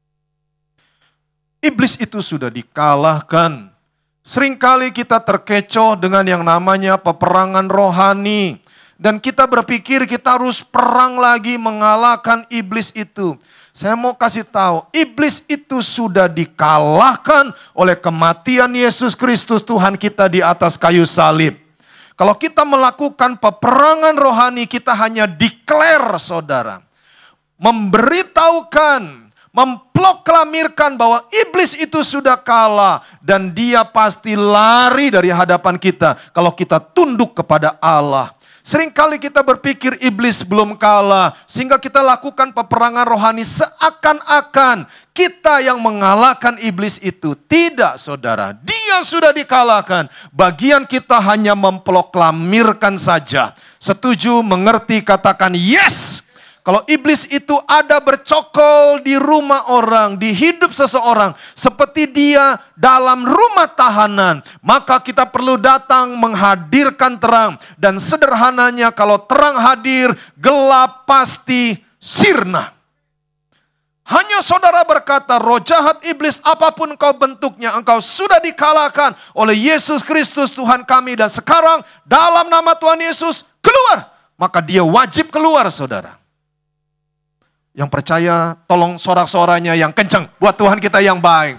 Speaker 3: Iblis itu sudah dikalahkan. Seringkali kita terkecoh dengan yang namanya peperangan rohani. Dan kita berpikir kita harus perang lagi mengalahkan iblis itu. Saya mau kasih tahu, iblis itu sudah dikalahkan oleh kematian Yesus Kristus Tuhan kita di atas kayu salib. Kalau kita melakukan peperangan rohani, kita hanya declare, saudara. Memberitahukan, memproklamirkan bahwa iblis itu sudah kalah. Dan dia pasti lari dari hadapan kita kalau kita tunduk kepada Allah. Seringkali kita berpikir iblis belum kalah, sehingga kita lakukan peperangan rohani seakan-akan kita yang mengalahkan iblis itu. Tidak, saudara, dia sudah dikalahkan. Bagian kita hanya memproklamirkan saja. Setuju, mengerti, katakan yes. Kalau iblis itu ada bercokol di rumah orang, di hidup seseorang, seperti dia dalam rumah tahanan, maka kita perlu datang menghadirkan terang. Dan sederhananya kalau terang hadir, gelap pasti sirna. Hanya saudara berkata, roh jahat iblis apapun kau bentuknya, engkau sudah dikalahkan oleh Yesus Kristus Tuhan kami. Dan sekarang dalam nama Tuhan Yesus keluar. Maka dia wajib keluar, saudara. Yang percaya tolong sorak-soranya yang kencang buat Tuhan kita yang baik.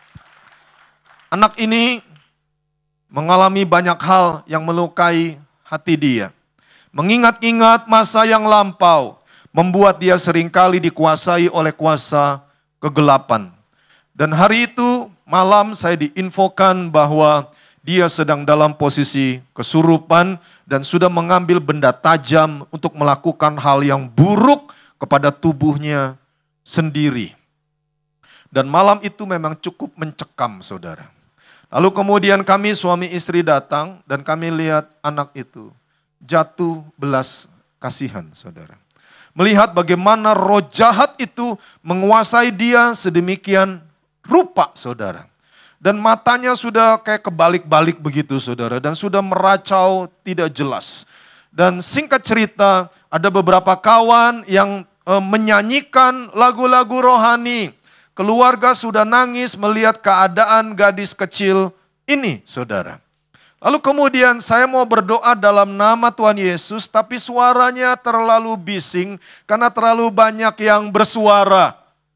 Speaker 3: Anak ini mengalami banyak hal yang melukai hati dia. Mengingat-ingat masa yang lampau membuat dia seringkali dikuasai oleh kuasa kegelapan. Dan hari itu malam saya diinfokan bahwa dia sedang dalam posisi kesurupan dan sudah mengambil benda tajam untuk melakukan hal yang buruk kepada tubuhnya sendiri. Dan malam itu memang cukup mencekam, saudara. Lalu kemudian kami suami istri datang dan kami lihat anak itu jatuh belas kasihan, saudara. Melihat bagaimana roh jahat itu menguasai dia sedemikian rupa, saudara. Dan matanya sudah kayak kebalik-balik begitu, saudara. Dan sudah meracau tidak jelas. Dan singkat cerita, ada beberapa kawan yang menyanyikan lagu-lagu rohani. Keluarga sudah nangis melihat keadaan gadis kecil ini, saudara. Lalu kemudian saya mau berdoa dalam nama Tuhan Yesus, tapi suaranya terlalu bising karena terlalu banyak yang bersuara.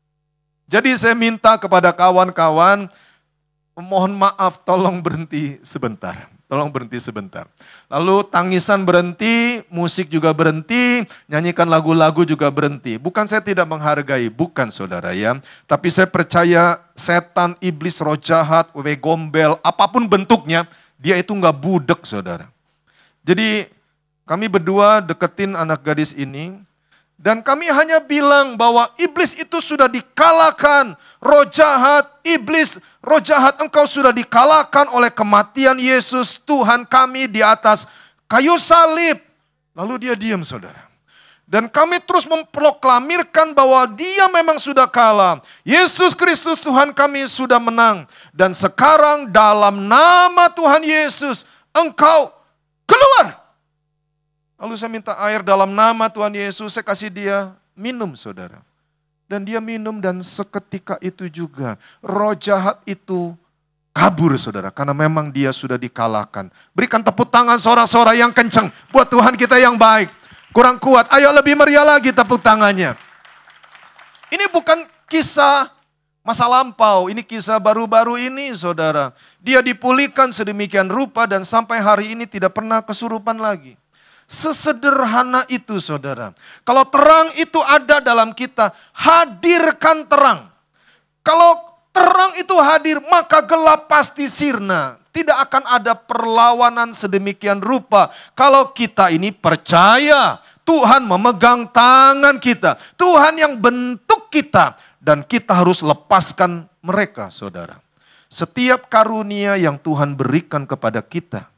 Speaker 3: Jadi saya minta kepada kawan-kawan, mohon maaf, tolong berhenti sebentar. Tolong berhenti sebentar. Lalu tangisan berhenti, musik juga berhenti, nyanyikan lagu-lagu juga berhenti. Bukan saya tidak menghargai, bukan saudara ya. Tapi saya percaya setan, iblis, roh jahat, wewe gombel, apapun bentuknya, dia itu nggak budek, saudara. Jadi kami berdua deketin anak gadis ini. Dan kami hanya bilang bahwa iblis itu sudah dikalahkan. Roh jahat, iblis, roh jahat, engkau sudah dikalahkan oleh kematian Yesus Tuhan kami di atas kayu salib. Lalu dia diam, saudara. Dan kami terus memproklamirkan bahwa dia memang sudah kalah. Yesus Kristus Tuhan kami sudah menang. Dan sekarang dalam nama Tuhan Yesus, engkau keluar. Lalu saya minta air dalam nama Tuhan Yesus, saya kasih dia minum, saudara. Dan dia minum dan seketika itu juga roh jahat itu kabur, saudara. Karena memang dia sudah dikalahkan. Berikan tepuk tangan sorak-sorai yang kencang buat Tuhan kita yang baik. Kurang kuat, ayo lebih meriah lagi tepuk tangannya. Ini bukan kisah masa lampau, ini kisah baru-baru ini, saudara. Dia dipulihkan sedemikian rupa dan sampai hari ini tidak pernah kesurupan lagi. Sesederhana itu, saudara. Kalau terang itu ada dalam kita, hadirkan terang. Kalau terang itu hadir, maka gelap pasti sirna. Tidak akan ada perlawanan sedemikian rupa. Kalau kita ini percaya, Tuhan memegang tangan kita. Tuhan yang bentuk kita. Dan kita harus lepaskan mereka, saudara. Setiap karunia yang Tuhan berikan kepada kita,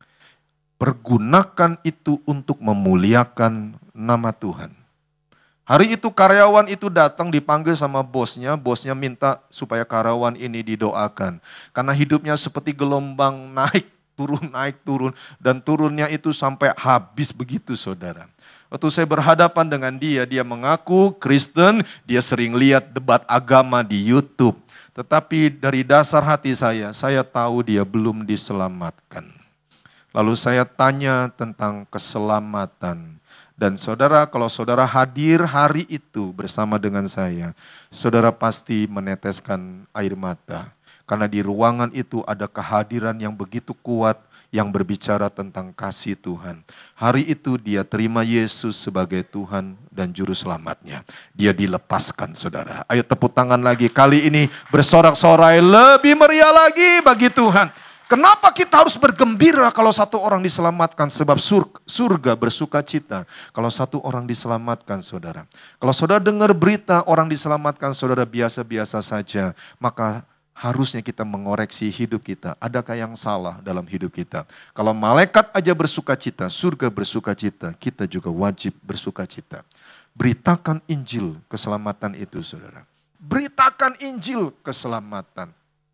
Speaker 3: pergunakan itu untuk memuliakan nama Tuhan. Hari itu karyawan itu datang dipanggil sama bosnya minta supaya karyawan ini didoakan. Karena hidupnya seperti gelombang naik turun, dan turunnya itu sampai habis begitu, saudara. Waktu saya berhadapan dengan dia mengaku Kristen, dia sering lihat debat agama di YouTube. Tetapi dari dasar hati saya tahu dia belum diselamatkan. Lalu saya tanya tentang keselamatan. Dan saudara, kalau saudara hadir hari itu bersama dengan saya, saudara pasti meneteskan air mata. Karena di ruangan itu ada kehadiran yang begitu kuat yang berbicara tentang kasih Tuhan. Hari itu dia terima Yesus sebagai Tuhan dan Juru Selamatnya. Dia dilepaskan, saudara. Ayo tepuk tangan lagi, kali ini bersorak-sorai lebih meriah lagi bagi Tuhan. Kenapa kita harus bergembira kalau satu orang diselamatkan? Sebab surga bersuka cita kalau satu orang diselamatkan, saudara. Kalau saudara dengar berita orang diselamatkan, saudara biasa-biasa saja, maka harusnya kita mengoreksi hidup kita. Adakah yang salah dalam hidup kita? Kalau malaikat aja bersuka cita, surga bersuka cita, kita juga wajib bersuka cita. Beritakan Injil keselamatan itu, saudara. Beritakan Injil keselamatan.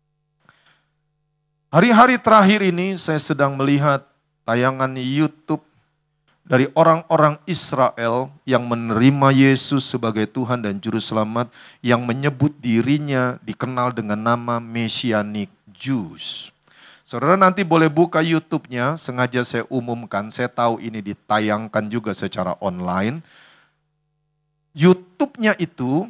Speaker 3: Hari-hari terakhir ini saya sedang melihat tayangan YouTube dari orang-orang Israel yang menerima Yesus sebagai Tuhan dan Juru Selamat, yang menyebut dirinya dikenal dengan nama Messianic Jews. Saudara nanti boleh buka YouTube-nya, sengaja saya umumkan, saya tahu ini ditayangkan juga secara online. YouTube-nya itu,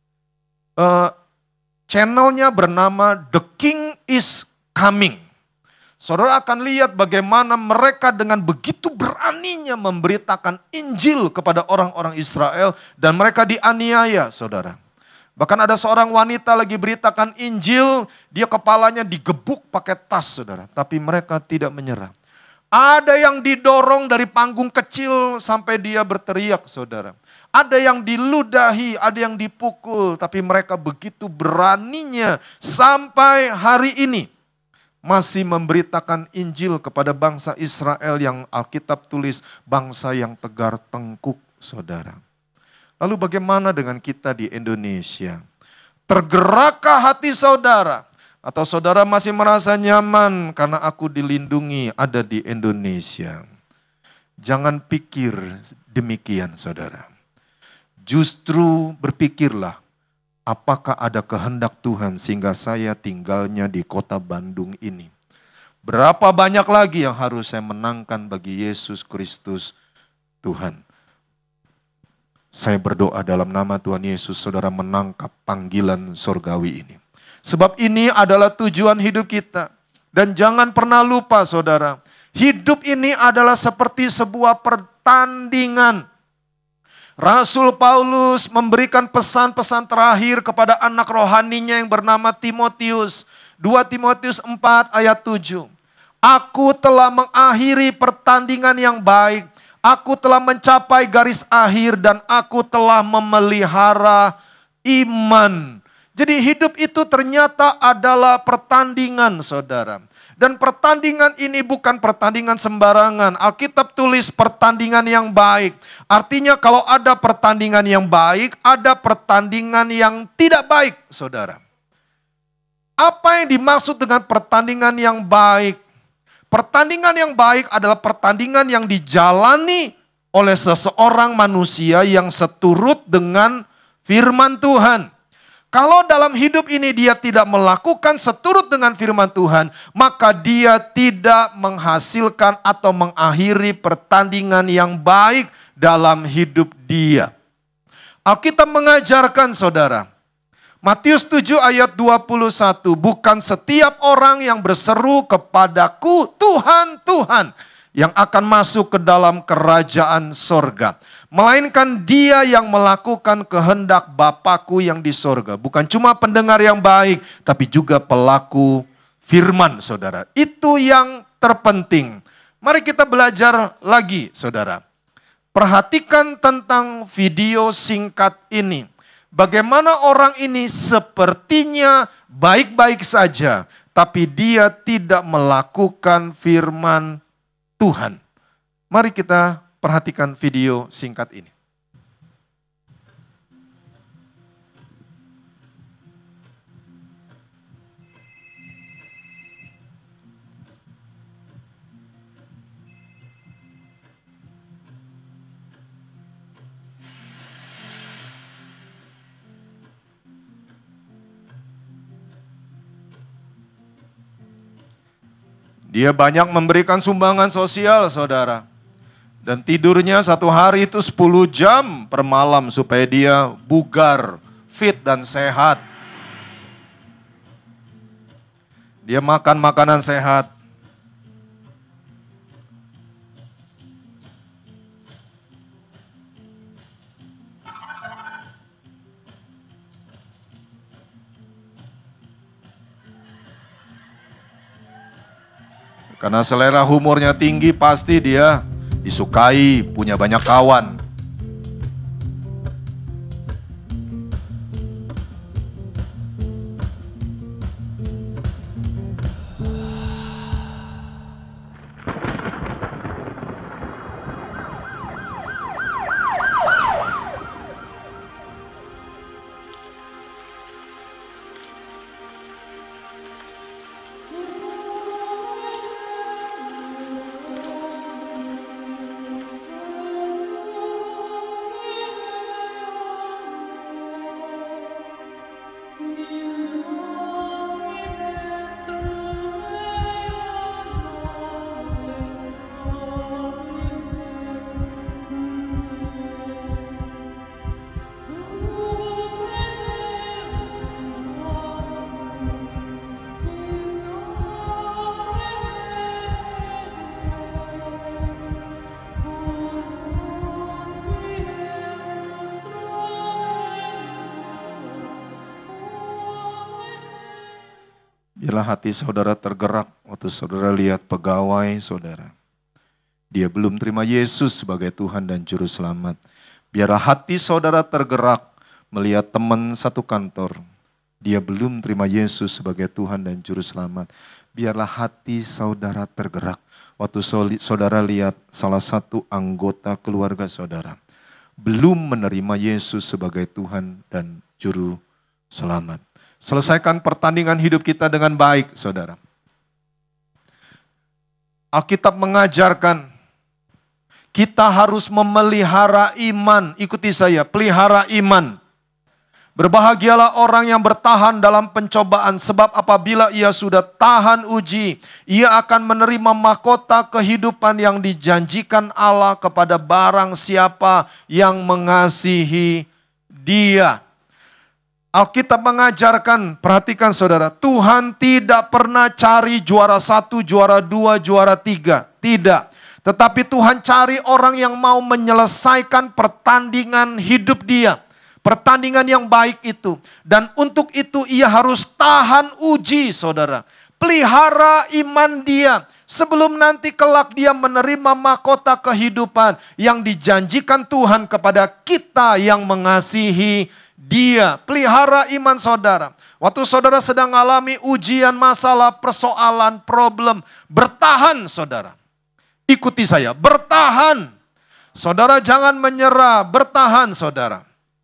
Speaker 3: channelnya bernama The King is Coming. Saudara akan lihat bagaimana mereka dengan begitu beraninya memberitakan Injil kepada orang-orang Israel dan mereka dianiaya, saudara. Bahkan ada seorang wanita lagi beritakan Injil, dia kepalanya digebuk pakai tas, saudara. Tapi mereka tidak menyerah. Ada yang didorong dari panggung kecil sampai dia berteriak, saudara. Ada yang diludahi, ada yang dipukul, tapi mereka begitu beraninya sampai hari ini masih memberitakan Injil kepada bangsa Israel yang Alkitab tulis bangsa yang tegar tengkuk, saudara. Lalu bagaimana dengan kita di Indonesia? Tergerakkah hati saudara? Atau saudara masih merasa nyaman karena aku dilindungi ada di Indonesia? Jangan pikir demikian, saudara. Justru berpikirlah, apakah ada kehendak Tuhan sehingga saya tinggalnya di kota Bandung ini? Berapa banyak lagi yang harus saya menangkan bagi Yesus Kristus Tuhan? Saya berdoa dalam nama Tuhan Yesus, saudara menangkap panggilan surgawi ini. Sebab ini adalah tujuan hidup kita. Dan jangan pernah lupa, saudara, hidup ini adalah seperti sebuah pertandingan. Rasul Paulus memberikan pesan-pesan terakhir kepada anak rohaninya yang bernama Timotius. 2 Timotius 4 ayat 7. Aku telah mengakhiri pertandingan yang baik. Aku telah mencapai garis akhir dan aku telah memelihara iman. Jadi hidup itu ternyata adalah pertandingan, saudara. Dan pertandingan ini bukan pertandingan sembarangan. Alkitab tulis pertandingan yang baik. Artinya kalau ada pertandingan yang baik, ada pertandingan yang tidak baik, saudara. Apa yang dimaksud dengan pertandingan yang baik? Pertandingan yang baik adalah pertandingan yang dijalani oleh seseorang manusia yang seturut dengan firman Tuhan. Kalau dalam hidup ini dia tidak melakukan seturut dengan firman Tuhan, maka dia tidak menghasilkan atau mengakhiri pertandingan yang baik dalam hidup dia. Alkitab mengajarkan, saudara, Matius 7 ayat 21, bukan setiap orang yang berseru kepadaku, Tuhan, Tuhan, yang akan masuk ke dalam kerajaan sorga. Melainkan dia yang melakukan kehendak Bapakku yang di sorga. Bukan cuma pendengar yang baik, tapi juga pelaku firman, saudara. Itu yang terpenting. Mari kita belajar lagi, saudara. Perhatikan tentang video singkat ini. Bagaimana orang ini sepertinya baik-baik saja, tapi dia tidak melakukan firman Tuhan. Mari kita perhatikan video singkat ini. Dia banyak memberikan sumbangan sosial, saudara. Dan tidurnya satu hari itu 10 jam per malam supaya dia bugar, fit dan sehat. Dia makan makanan sehat. Karena selera humornya tinggi, pasti dia disukai, punya banyak kawan. Biarlah hati saudara tergerak waktu saudara lihat pegawai saudara. Dia belum terima Yesus sebagai Tuhan dan Juru Selamat. Biarlah hati saudara tergerak melihat teman satu kantor. Dia belum terima Yesus sebagai Tuhan dan Juru Selamat. Biarlah hati saudara tergerak waktu saudara lihat salah satu anggota keluarga saudara belum menerima Yesus sebagai Tuhan dan Juru Selamat. Selesaikan pertandingan hidup kita dengan baik, saudara. Alkitab mengajarkan kita harus memelihara iman. Ikuti saya, pelihara iman. Berbahagialah orang yang bertahan dalam pencobaan, sebab apabila ia sudah tahan uji, ia akan menerima mahkota kehidupan yang dijanjikan Allah kepada barang siapa yang mengasihi Dia. Alkitab mengajarkan, perhatikan saudara, Tuhan tidak pernah cari juara 1, juara 2, juara 3. Tidak. Tetapi Tuhan cari orang yang mau menyelesaikan pertandingan hidup dia. Pertandingan yang baik itu. Dan untuk itu ia harus tahan uji saudara. Pelihara iman dia. Sebelum nanti kelak dia menerima mahkota kehidupan yang dijanjikan Tuhan kepada kita yang mengasihi Dia. Pelihara iman saudara. Waktu saudara sedang alami ujian, masalah, persoalan, problem, bertahan saudara. Ikuti saya, bertahan. Saudara jangan menyerah, bertahan saudara.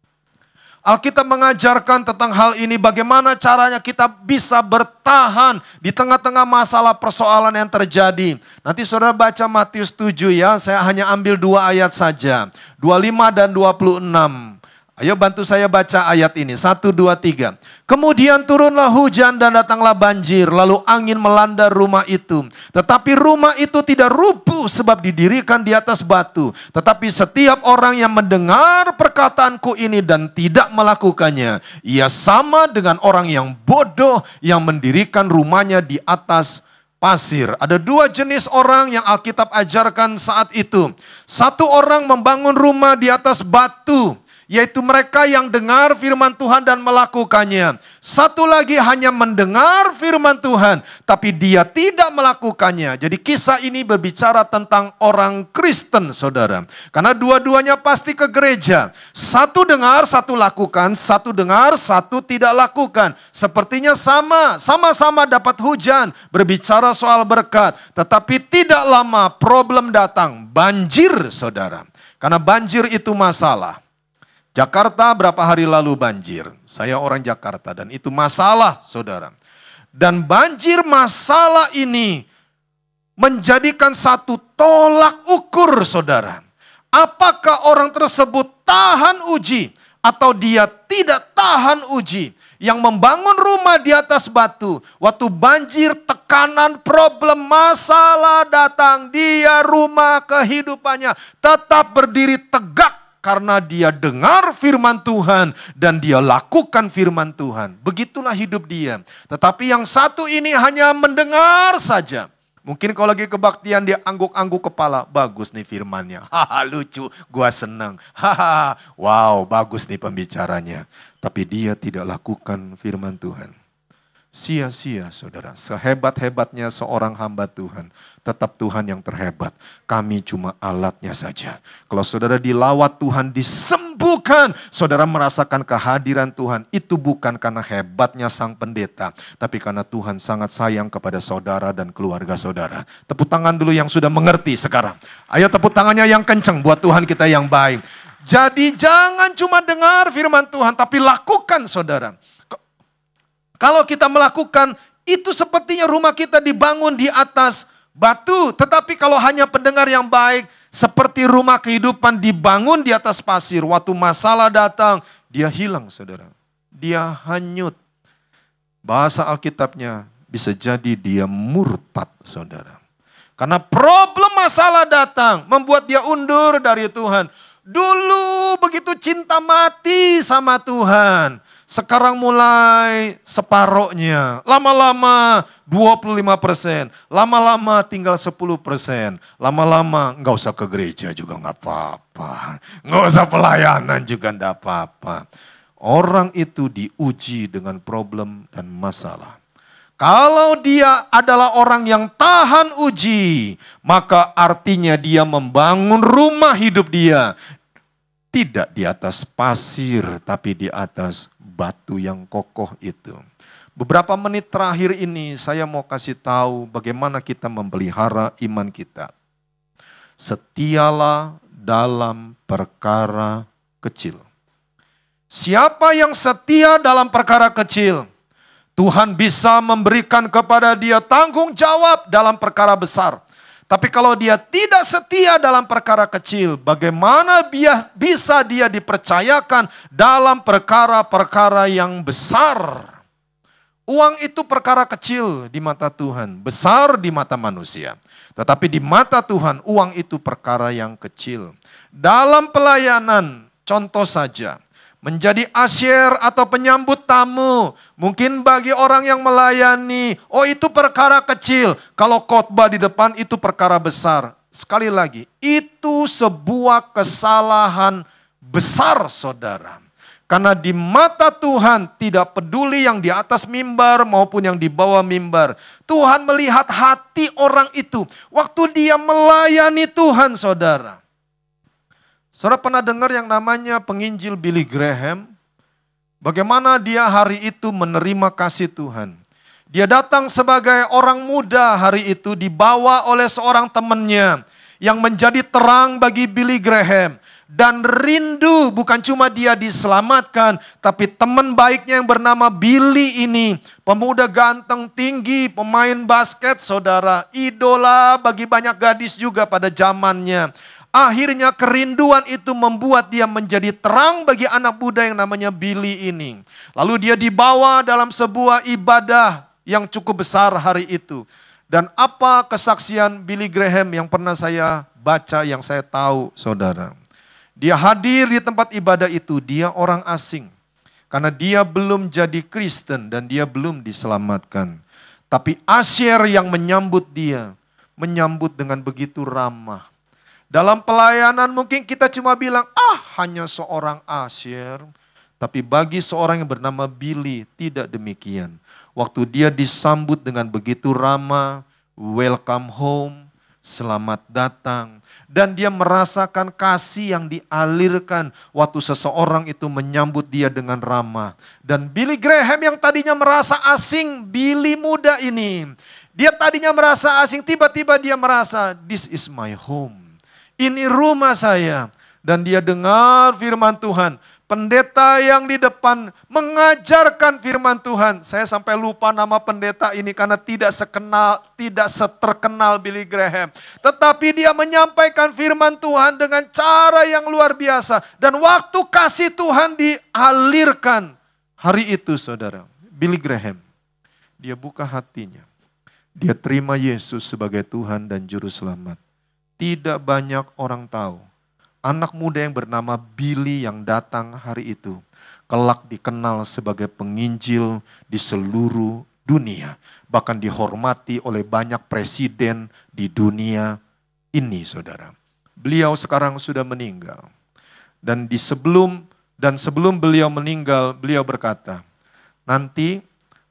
Speaker 3: Alkitab mengajarkan tentang hal ini, bagaimana caranya kita bisa bertahan di tengah-tengah masalah persoalan yang terjadi. Nanti saudara baca Matius 7 ya, saya hanya ambil 2 ayat saja. 25 dan 26. Ayo bantu saya baca ayat ini, 1, 2, 3. Kemudian turunlah hujan dan datanglah banjir, lalu angin melanda rumah itu. Tetapi rumah itu tidak rubuh sebab didirikan di atas batu. Tetapi setiap orang yang mendengar perkataanku ini dan tidak melakukannya, ia sama dengan orang yang bodoh yang mendirikan rumahnya di atas pasir. Ada 2 jenis orang yang Alkitab ajarkan saat itu. Satu orang membangun rumah di atas batu, yaitu mereka yang dengar firman Tuhan dan melakukannya. Satu lagi hanya mendengar firman Tuhan, tapi dia tidak melakukannya. Jadi kisah ini berbicara tentang orang Kristen, saudara. Karena dua-duanya pasti ke gereja. Satu dengar, satu lakukan. Satu dengar, satu tidak lakukan. Sepertinya sama-sama dapat hujan, berbicara soal berkat. Tetapi tidak lama problem datang, banjir, saudara. Karena banjir itu masalah. Jakarta berapa hari lalu banjir. Saya orang Jakarta dan itu masalah saudara. Dan banjir masalah ini menjadikan satu tolak ukur saudara. Apakah orang tersebut tahan uji atau dia tidak tahan uji. Yang membangun rumah di atas batu. Waktu banjir, tekanan, problem, masalah datang. Dia rumah kehidupannya tetap berdiri tegak. Karena dia dengar firman Tuhan dan dia lakukan firman Tuhan. Begitulah hidup dia. Tetapi yang satu ini hanya mendengar saja. Mungkin kalau lagi kebaktian dia angguk-angguk kepala. Bagus nih firmannya. Haha lucu, gua seneng. Haha wow bagus nih pembicaranya. Tapi dia tidak lakukan firman Tuhan. sia-sia saudara. Sehebat-hebatnya seorang hamba Tuhan, tetap Tuhan yang terhebat. Kami cuma alatnya saja. Kalau saudara dilawat Tuhan, disembuhkan, saudara merasakan kehadiran Tuhan. Itu bukan karena hebatnya sang pendeta, tapi karena Tuhan sangat sayang kepada saudara dan keluarga saudara. Tepuk tangan dulu yang sudah mengerti sekarang. Ayo tepuk tangannya yang kencang buat Tuhan kita yang baik. Jadi jangan cuma dengar firman Tuhan, tapi lakukan saudara. Kalau kita melakukan, itu sepertinya rumah kita dibangun di atas batu. Tetapi kalau hanya pendengar yang baik, seperti rumah kehidupan dibangun di atas pasir. Waktu masalah datang, dia hilang saudara. Dia hanyut. Bahasa Alkitabnya bisa jadi dia murtad saudara. Karena problem masalah datang, membuat dia undur dari Tuhan. Dulu begitu cinta mati sama Tuhan. Sekarang mulai separohnya, lama-lama 25%, lama-lama tinggal 10%, lama-lama nggak usah ke gereja juga nggak apa-apa, nggak usah pelayanan juga nggak apa-apa. Orang itu diuji dengan problem dan masalah. Kalau dia adalah orang yang tahan uji, maka artinya dia membangun rumah hidup dia. Tidak di atas pasir, tapi di atas batu yang kokoh itu. Beberapa menit terakhir ini saya mau kasih tahu bagaimana kita memelihara iman kita. Setialah dalam perkara kecil. Siapa yang setia dalam perkara kecil, Tuhan bisa memberikan kepada dia tanggung jawab dalam perkara besar. Tapi kalau dia tidak setia dalam perkara kecil, bagaimana bisa dia dipercayakan dalam perkara-perkara yang besar? Uang itu perkara kecil di mata Tuhan, besar di mata manusia. Tetapi di mata Tuhan, uang itu perkara yang kecil. Dalam pelayanan, contoh saja, menjadi asyir atau penyambut tamu. Mungkin bagi orang yang melayani, oh itu perkara kecil. Kalau khotbah di depan itu perkara besar. Sekali lagi, itu sebuah kesalahan besar saudara. Karena di mata Tuhan tidak peduli yang di atas mimbar maupun yang di bawah mimbar. Tuhan melihat hati orang itu. Waktu dia melayani Tuhan saudara. Saudara pernah dengar yang namanya penginjil Billy Graham? Bagaimana dia hari itu menerima kasih Tuhan. Dia datang sebagai orang muda hari itu dibawa oleh seorang temannya yang menjadi terang bagi Billy Graham. Dan rindu bukan cuma dia diselamatkan, tapi teman baiknya yang bernama Billy ini, pemuda ganteng tinggi, pemain basket saudara, idola bagi banyak gadis juga pada zamannya. Akhirnya kerinduan itu membuat dia menjadi terang bagi anak muda yang namanya Billy ini. Lalu dia dibawa dalam sebuah ibadah yang cukup besar hari itu. Dan apa kesaksian Billy Graham yang pernah saya baca, yang saya tahu saudara. Dia hadir di tempat ibadah itu, dia orang asing. Karena dia belum jadi Kristen dan dia belum diselamatkan. Tapi asyir yang menyambut dia, menyambut dengan begitu ramah. Dalam pelayanan mungkin kita cuma bilang, hanya seorang asyir. Tapi bagi seorang yang bernama Billy, tidak demikian. Waktu dia disambut dengan begitu ramah, welcome home, selamat datang. Dan dia merasakan kasih yang dialirkan waktu seseorang itu menyambut dia dengan ramah. Dan Billy Graham yang tadinya merasa asing, Billy muda ini. Dia tadinya merasa asing, tiba-tiba dia merasa, this is my home. Ini rumah saya. Dan dia dengar firman Tuhan. Pendeta yang di depan mengajarkan firman Tuhan. Saya sampai lupa nama pendeta ini karena tidak seterkenal Billy Graham. Tetapi dia menyampaikan firman Tuhan dengan cara yang luar biasa. Dan waktu kasih Tuhan dialirkan. Hari itu saudara, Billy Graham, dia buka hatinya. Dia terima Yesus sebagai Tuhan dan Juru Selamat. Tidak banyak orang tahu. Anak muda yang bernama Billy yang datang hari itu kelak dikenal sebagai penginjil di seluruh dunia. Bahkan dihormati oleh banyak presiden di dunia ini saudara. Beliau sekarang sudah meninggal. Dan sebelum beliau meninggal, beliau berkata, nanti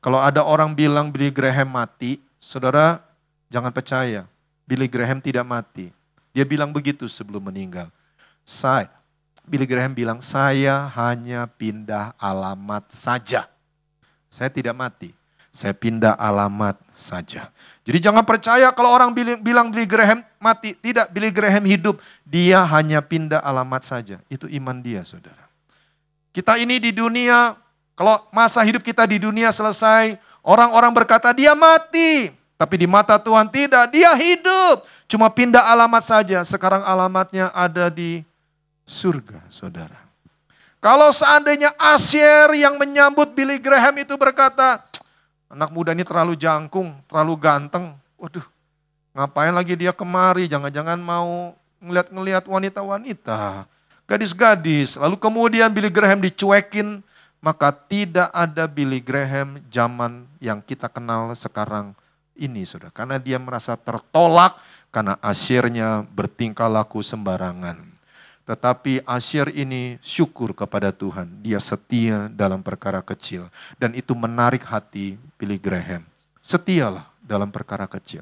Speaker 3: Kalau ada orang bilang Billy Graham mati, saudara jangan percaya. Billy Graham tidak mati. Dia bilang begitu sebelum meninggal. Billy Graham bilang, saya hanya pindah alamat saja. Saya tidak mati, saya pindah alamat saja. Jadi jangan percaya kalau orang bilang Billy Graham mati. Tidak, Billy Graham hidup. Dia hanya pindah alamat saja. Itu iman dia, saudara. Kita ini di dunia, kalau masa hidup kita di dunia selesai, orang-orang berkata dia mati. Tapi di mata Tuhan tidak, dia hidup. Cuma pindah alamat saja. Sekarang alamatnya ada di surga, saudara. Kalau seandainya Asher yang menyambut Billy Graham itu berkata, anak muda ini terlalu jangkung, terlalu ganteng. Waduh, ngapain lagi dia kemari? Jangan-jangan mau ngeliat-ngeliat wanita-wanita, gadis-gadis. Lalu kemudian Billy Graham dicuekin, maka tidak ada Billy Graham zaman yang kita kenal sekarang ini, saudara. Karena dia merasa tertolak karena Ashernya bertingkah laku sembarangan. Tetapi Asher ini syukur kepada Tuhan. Dia setia dalam perkara kecil. Dan itu menarik hati Billy Graham. Setialah dalam perkara kecil.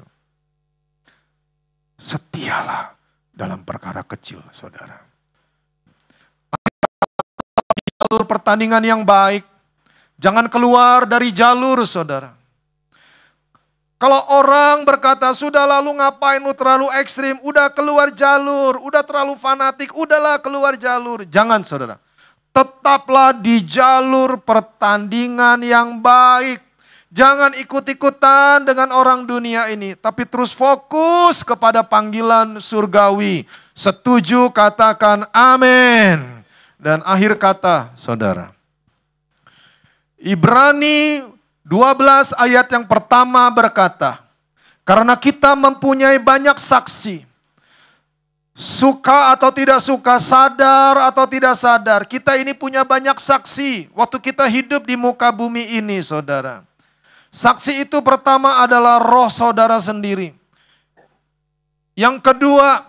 Speaker 3: Setialah dalam perkara kecil, saudara. Jalur pertandingan yang baik. Jangan keluar dari jalur, saudara. Kalau orang berkata, sudah lalu ngapain lu terlalu ekstrim, udah keluar jalur, udah terlalu fanatik, udahlah keluar jalur. Jangan, saudara. Tetaplah di jalur pertandingan yang baik. Jangan ikut-ikutan dengan orang dunia ini, tapi terus fokus kepada panggilan surgawi. Setuju, katakan amin. Dan akhir kata, saudara. Ibrani 12 ayat yang pertama berkata, karena kita mempunyai banyak saksi, suka atau tidak suka, sadar atau tidak sadar, kita ini punya banyak saksi waktu kita hidup di muka bumi ini, saudara. Saksi itu pertama adalah roh saudara sendiri. Yang kedua,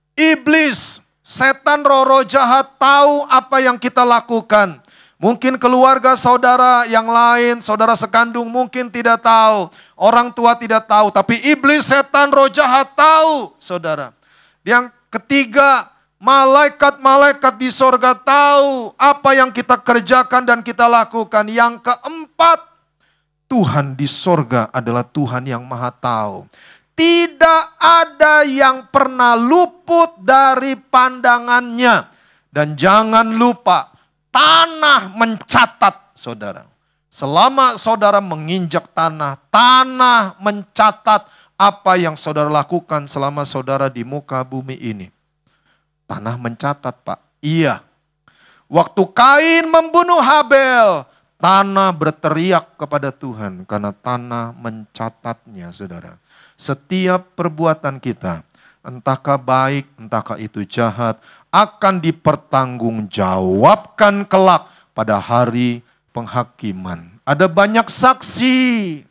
Speaker 3: iblis, setan, roh-roh jahat tahu apa yang kita lakukan. Mungkin keluarga saudara yang lain, saudara sekandung mungkin tidak tahu. Orang tua tidak tahu, tapi iblis, setan, roh jahat tahu, saudara. Yang ketiga, malaikat-malaikat di sorga tahu apa yang kita kerjakan dan kita lakukan. Yang keempat, Tuhan di sorga adalah Tuhan yang maha tahu. Tidak ada yang pernah luput dari pandangannya. Dan jangan lupa, tanah mencatat, saudara. Selama saudara menginjak tanah, tanah mencatat apa yang saudara lakukan selama saudara di muka bumi ini. Tanah mencatat, Pak. Iya. Waktu Kain membunuh Habel, tanah berteriak kepada Tuhan karena tanah mencatatnya, saudara. Setiap perbuatan kita, entahkah baik, entahkah itu jahat, akan dipertanggungjawabkan kelak pada hari penghakiman. Ada banyak saksi.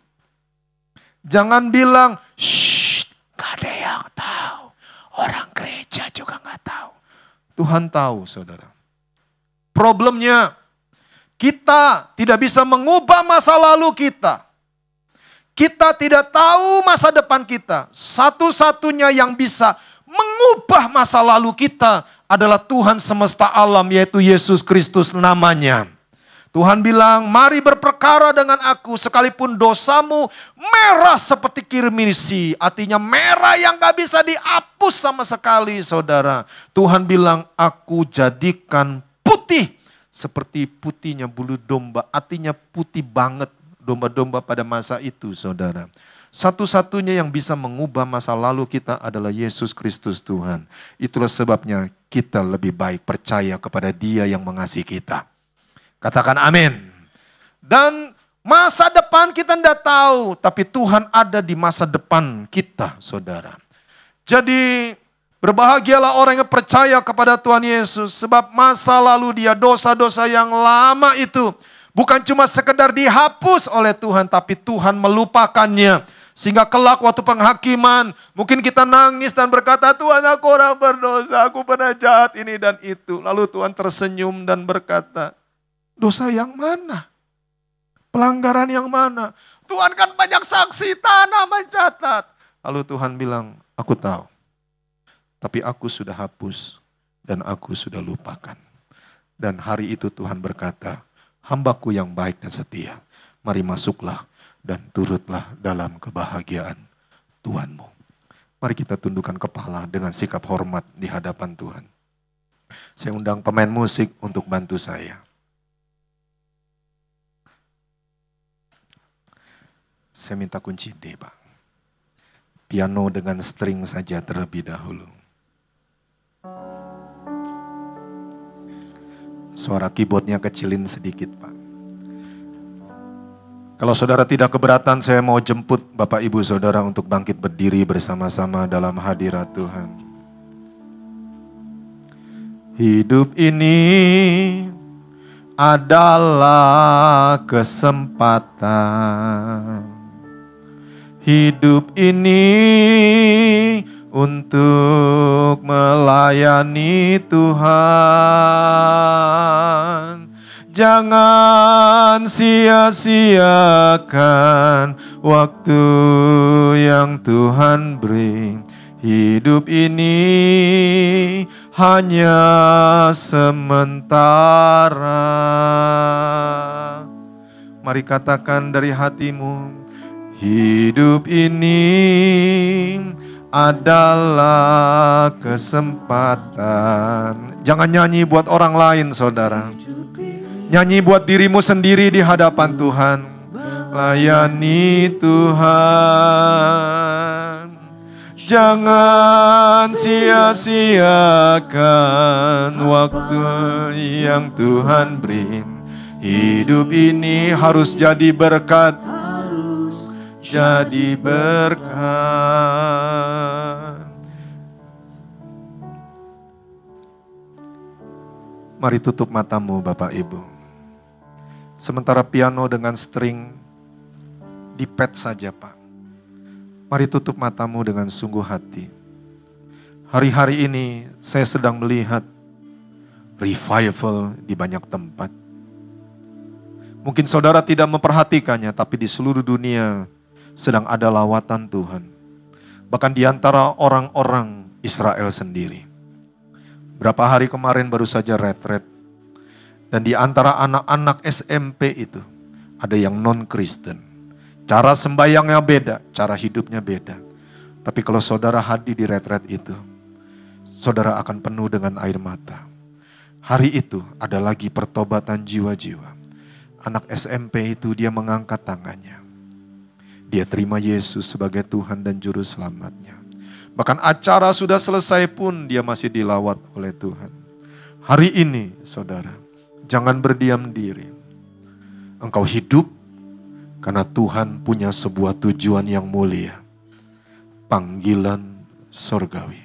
Speaker 3: Jangan bilang, shh, gak ada yang tahu. Orang gereja juga gak tahu. Tuhan tahu, saudara. Problemnya, kita tidak bisa mengubah masa lalu kita. Kita tidak tahu masa depan kita. Satu-satunya yang bisa mengubah masa lalu kita adalah Tuhan semesta alam, yaitu Yesus Kristus namanya. Tuhan bilang, mari berperkara dengan aku sekalipun dosamu merah seperti kirmisi. Artinya merah yang gak bisa dihapus sama sekali, saudara. Tuhan bilang, aku jadikan putih seperti putihnya bulu domba. Artinya putih banget domba-domba pada masa itu, saudara. Satu-satunya yang bisa mengubah masa lalu kita adalah Yesus Kristus Tuhan. Itulah sebabnya kita lebih baik percaya kepada Dia yang mengasihi kita. Katakan amin. Dan masa depan kita tidak tahu, tapi Tuhan ada di masa depan kita, saudara. Jadi berbahagialah orang yang percaya kepada Tuhan Yesus, sebab masa lalu dia, dosa-dosa yang lama itu bukan cuma sekedar dihapus oleh Tuhan, tapi Tuhan melupakannya. Sehingga kelak waktu penghakiman, mungkin kita nangis dan berkata, Tuhan aku orang berdosa, aku pernah jahat ini dan itu. Lalu Tuhan tersenyum dan berkata, dosa yang mana? Pelanggaran yang mana? Tuhan kan banyak saksi, tanah mencatat. Lalu Tuhan bilang, aku tahu. Tapi aku sudah hapus dan aku sudah lupakan. Dan hari itu Tuhan berkata, hambaku yang baik dan setia, mari masuklah dan turutlah dalam kebahagiaan Tuhanmu. Mari kita tundukkan kepala dengan sikap hormat di hadapan Tuhan. Saya undang pemain musik untuk bantu saya. Saya minta kunci D, Pak. Piano dengan string saja terlebih dahulu. Suara keyboardnya kecilin sedikit, Pak. Kalau saudara tidak keberatan, saya mau jemput Bapak Ibu Saudara untuk bangkit berdiri bersama-sama dalam hadirat Tuhan. Hidup ini adalah kesempatan. Hidup ini untuk melayani Tuhan. Jangan sia-siakan waktu yang Tuhan beri. Hidup ini hanya sementara. Mari katakan dari hatimu, hidup ini adalah kesempatan. Jangan nyanyi buat orang lain, saudara. Nyanyi buat dirimu sendiri di hadapan Tuhan. Layani Tuhan. Jangan sia-siakan waktu yang Tuhan beri. Hidup ini harus jadi berkat. Jadi berkat. Mari tutup matamu Bapak Ibu. Sementara piano dengan string dipet saja Pak. Mari tutup matamu dengan sungguh hati. Hari-hari ini saya sedang melihat revival di banyak tempat. Mungkin saudara tidak memperhatikannya, tapi di seluruh dunia sedang ada lawatan Tuhan. Bahkan di antara orang-orang Israel sendiri. Berapa hari kemarin baru saja retret. Dan di antara anak-anak SMP itu ada yang non-Kristen. Cara sembayangnya beda, cara hidupnya beda. Tapi kalau saudara hadir di retret itu, saudara akan penuh dengan air mata. Hari itu ada lagi pertobatan jiwa-jiwa. Anak SMP itu dia mengangkat tangannya. Dia terima Yesus sebagai Tuhan dan Juru Selamatnya. Bahkan acara sudah selesai pun dia masih dilawat oleh Tuhan. Hari ini saudara, jangan berdiam diri. Engkau hidup karena Tuhan punya sebuah tujuan yang mulia. Panggilan sorgawi.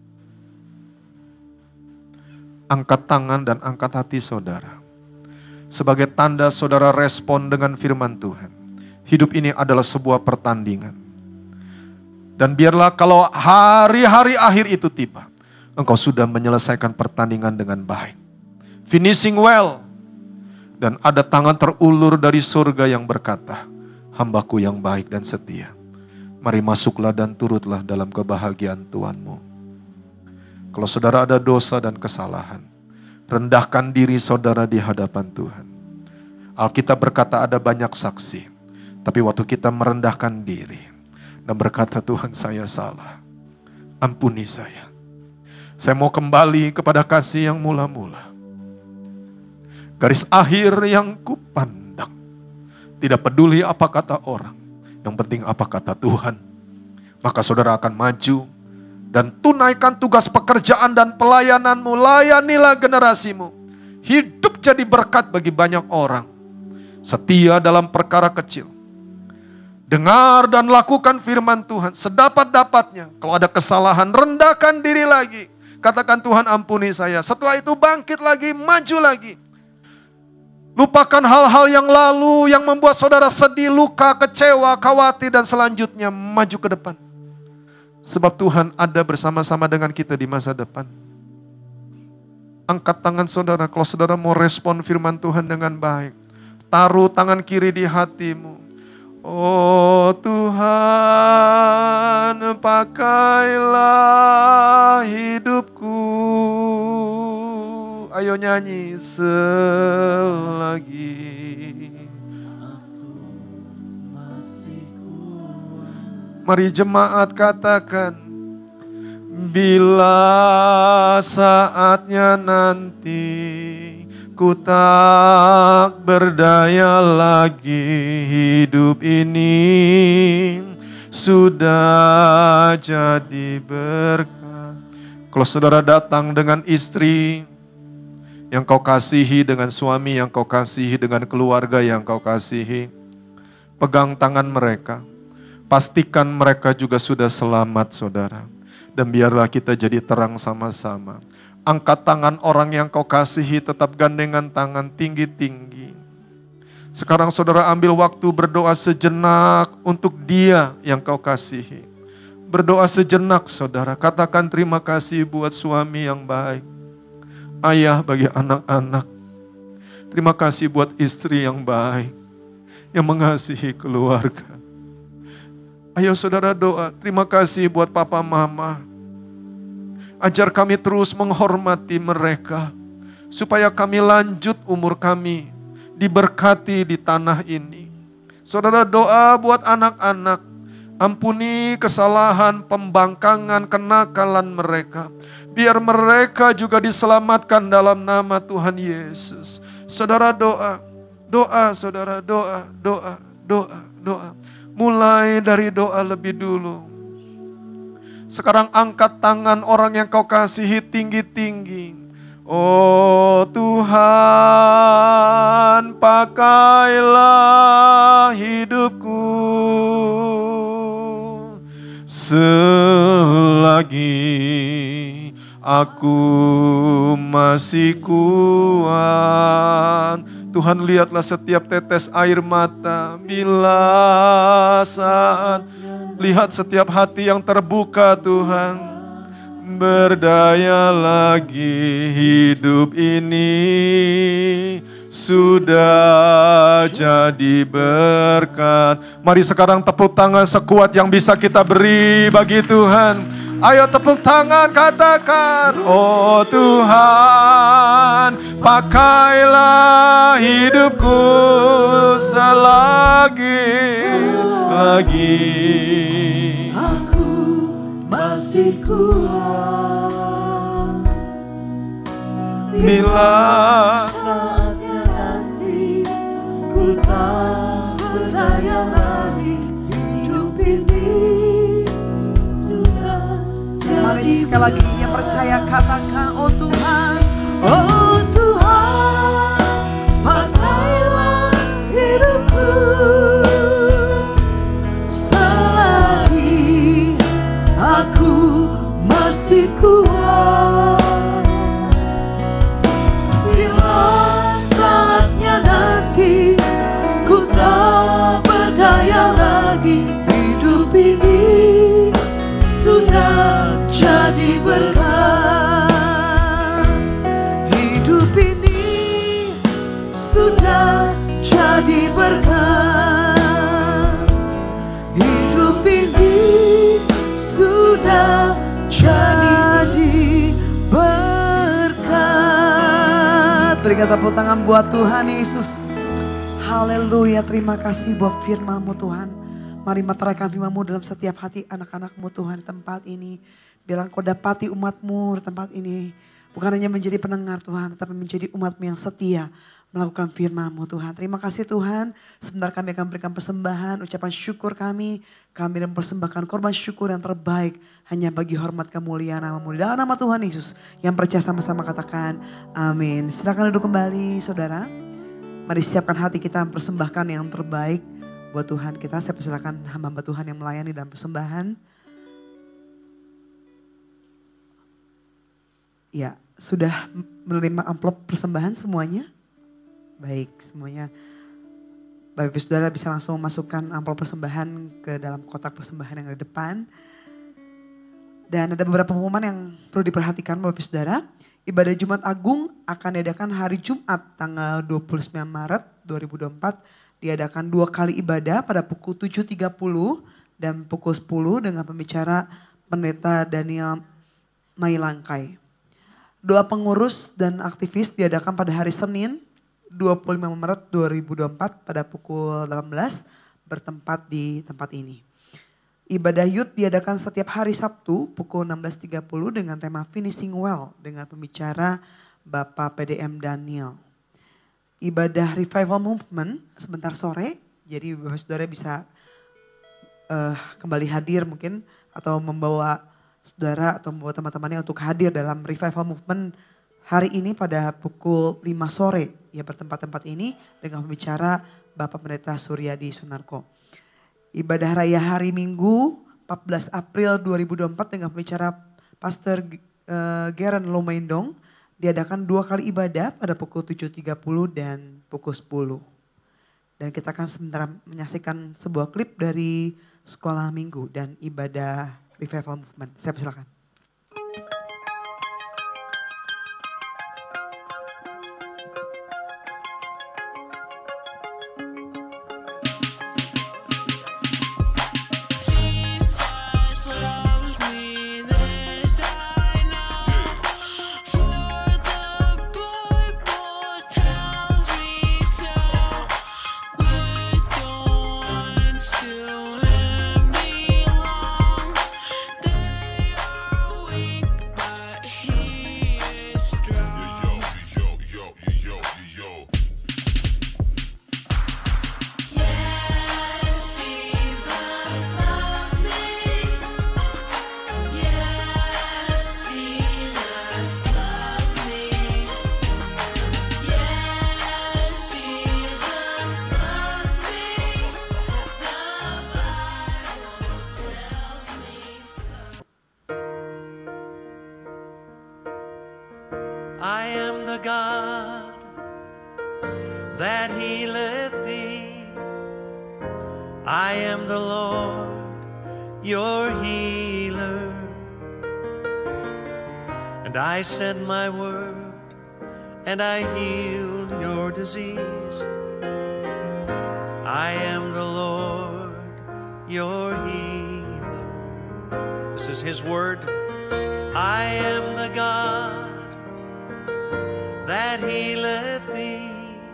Speaker 3: Angkat tangan dan angkat hati saudara. Sebagai tanda saudara respon dengan firman Tuhan. Hidup ini adalah sebuah pertandingan. Dan biarlah kalau hari-hari akhir itu tiba, engkau sudah menyelesaikan pertandingan dengan baik. Finishing well. Dan ada tangan terulur dari surga yang berkata, hambaku yang baik dan setia. Mari masuklah dan turutlah dalam kebahagiaan Tuhanmu. Kalau saudara ada dosa dan kesalahan, rendahkan diri saudara di hadapan Tuhan. Alkitab berkata ada banyak saksi. Tapi waktu kita merendahkan diri dan berkata, Tuhan saya salah. Ampuni saya. Saya mau kembali kepada kasih yang mula-mula. Garis akhir yang kupandang. Tidak peduli apa kata orang. Yang penting apa kata Tuhan. Maka saudara akan maju dan tunaikan tugas pekerjaan dan pelayananmu. Layanilah generasimu. Hidup jadi berkat bagi banyak orang. Setia dalam perkara kecil. Dengar dan lakukan firman Tuhan sedapat-dapatnya. Kalau ada kesalahan, rendahkan diri lagi. Katakan Tuhan ampuni saya. Setelah itu bangkit lagi, maju lagi. Lupakan hal-hal yang lalu yang membuat saudara sedih, luka, kecewa, khawatir dan selanjutnya maju ke depan. Sebab Tuhan ada bersama-sama dengan kita di masa depan. Angkat tangan saudara kalau saudara mau respon firman Tuhan dengan baik. Taruh tangan kiri di hatimu. Oh Tuhan, pakailah hidupku. Ayo nyanyi selagi. Mari jemaat katakan, bila saatnya nanti ku tak berdaya lagi, hidup ini sudah jadi berkat. Kalau saudara datang dengan istri yang kau kasihi, dengan suami yang kau kasihi, dengan keluarga yang kau kasihi, pegang tangan mereka. Pastikan mereka juga sudah selamat, saudara. Dan biarlah kita jadi terang sama-sama. Angkat tangan orang yang kau kasihi, tetap gandengan tangan tinggi-tinggi. Sekarang saudara ambil waktu berdoa sejenak untuk dia yang kau kasihi. Berdoa sejenak saudara, katakan terima kasih buat suami yang baik. Ayah bagi anak-anak. Terima kasih buat istri yang baik, yang mengasihi keluarga. Ayo saudara doa, terima kasih buat papa mama. Ajar kami terus menghormati mereka, supaya kami lanjut umur kami, diberkati di tanah ini. Saudara doa buat anak-anak, ampuni kesalahan, pembangkangan, kenakalan mereka. Biar mereka juga diselamatkan dalam nama Tuhan Yesus. Saudara doa, saudara doa. Mulai dari doa lebih dulu. Sekarang angkat tangan orang yang kau kasihi tinggi-tinggi. Oh Tuhan, pakailah hidupku selagi aku masih kuat. Tuhan, lihatlah setiap tetes air mata, bila saat lihat setiap hati yang terbuka, Tuhan. Berdaya lagi hidup ini sudah jadi berkat. Mari sekarang tepuk tangan sekuat yang bisa kita beri bagi Tuhan. Ayo tepuk tangan, katakan, oh Tuhan, pakailah hidupku selagi
Speaker 2: aku masih kuat.
Speaker 3: Bila
Speaker 2: saatnya nanti ku tak berdaya lagi, hidup ini sudah
Speaker 1: Mari sekali lagi yang percaya katakan, oh Tuhan,
Speaker 2: oh Tuhan, pakailah hidupku selagi aku masih kuat. Bila saatnya nanti ku tak berdaya lagi, hidup ini sudah jadi berkat. Hidup ini sudah jadi berkat. Hidup ini sudah jadi berkat.
Speaker 1: berikan tepuk tangan buat Tuhan Yesus. Haleluya, terima kasih buat firman-Mu Tuhan. Mari meteraikan firman-Mu dalam setiap hati anak-anak-Mu Tuhan di tempat ini. Biarlah Engkau dapati umat-Mu di tempat ini. Bukan hanya menjadi pendengar Tuhan, tetapi menjadi umat-Mu yang setia melakukan firman-Mu Tuhan. Terima kasih Tuhan. Sebentar kami akan berikan persembahan, ucapan syukur kami. Kami dan persembahkan korban syukur yang terbaik hanya bagi hormat kemuliaan nama-Mu. Dalam nama Tuhan Yesus yang percaya sama-sama katakan amin. Silakan duduk kembali saudara. Mari siapkan hati kita mempersembahkan yang terbaik buat Tuhan kita. Saya persilakan hamba Tuhan yang melayani dalam persembahan. Ya, sudah menerima amplop persembahan semuanya? Baik, semuanya. Bapak Ibu Saudara bisa langsung memasukkan amplop persembahan ke dalam kotak persembahan yang ada di depan. Dan ada beberapa pengumuman yang perlu diperhatikan Bapak Ibu Saudara. Ibadah Jumat Agung akan diadakan hari Jumat tanggal 29 Maret 2024. Diadakan 2 kali ibadah pada pukul 7.30 dan pukul 10 dengan pembicara Pendeta Daniel Mailangkai. Doa pengurus dan aktivis diadakan pada hari Senin 25 Maret 2024 pada pukul 18 bertempat di tempat ini. Ibadah Youth diadakan setiap hari Sabtu pukul 16.30 dengan tema Finishing Well dengan pembicara Bapak PDM Daniel. Ibadah Revival Movement sebentar sore, jadi Bapak Saudara bisa kembali hadir mungkin atau membawa saudara atau membawa teman-temannya untuk hadir dalam Revival Movement hari ini pada pukul 5 sore. Ya bertempat-tempat ini dengan pembicara Bapak Pendeta Suryadi Sunarko. Ibadah Raya Hari Minggu 14 April 2024 dengan pembicara Pastor Geren Lomendong diadakan 2 kali ibadah pada pukul 7.30 dan pukul 10. Dan kita akan sebentar menyaksikan sebuah klip dari sekolah minggu dan ibadah Revival Movement. Saya persilakan.
Speaker 2: I am the God that healeth thee. I am the Lord, your healer. And I sent my word, and I healed your disease. I am the Lord, your healer. This is his word. I am the God that healeth thee.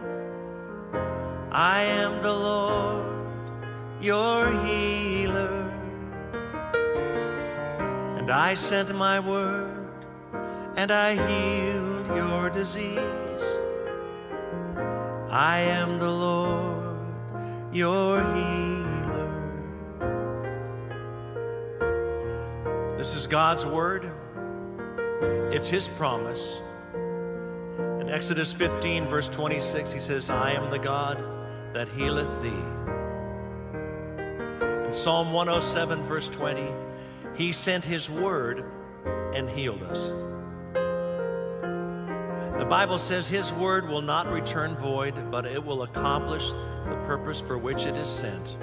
Speaker 2: I am the Lord, your healer. And I sent my word, and I healed your disease. I am the Lord, your healer. This is God's word. It's his promise. In Exodus 15, verse 26, he says, I am the God that healeth thee. In Psalm 107, verse 20, he sent his word and healed us. The Bible says his word will not return void, but it will accomplish the purpose for which it is sent.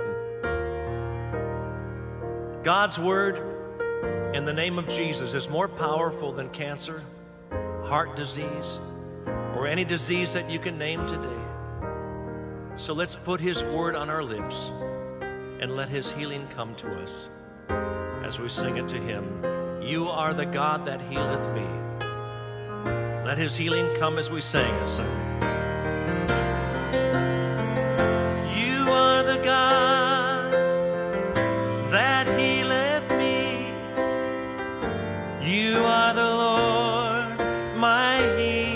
Speaker 2: God's word in the name of Jesus is more powerful than cancer, heart disease, or any disease that you can name today. So let's put his word on our lips and let his healing come to us as we sing it to him. You are the God that healeth me. Let his healing come as we sing it. You are the God that healeth me. You are the Lord, my healer.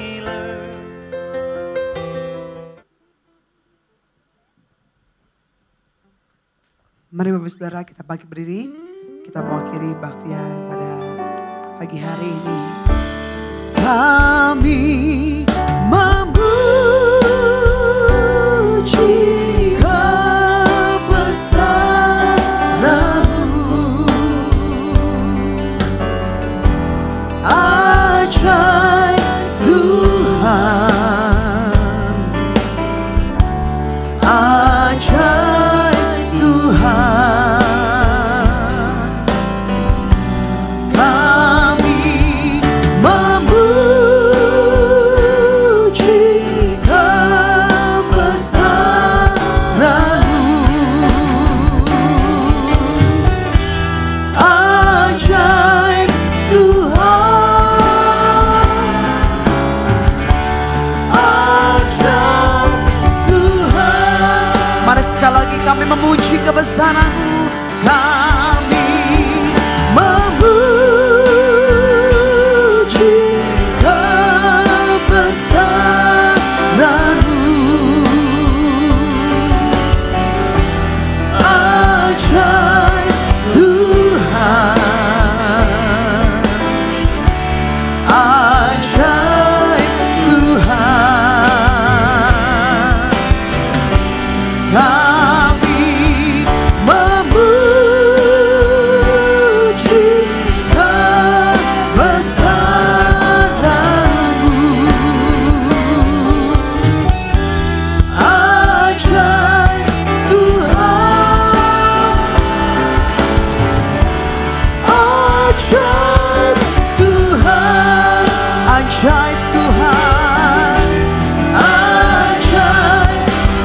Speaker 1: Mari Bapak Saudara kita bangkit berdiri. Kita mengakhiri baktian pada pagi hari ini.
Speaker 2: Kami memuji kebesaran-Mu, ajaib Tuhan, ajaib Tuhan. Kami memuji
Speaker 1: kami memuji kebesaran-Mu. Kami memuji kebesaran-Mu. Ajaib Tuhan, ajaib Tuhan. Kami memuji kebesaran-Mu. Ajaib Tuhan, ajaib Tuhan, ajaib Tuhan, ajaib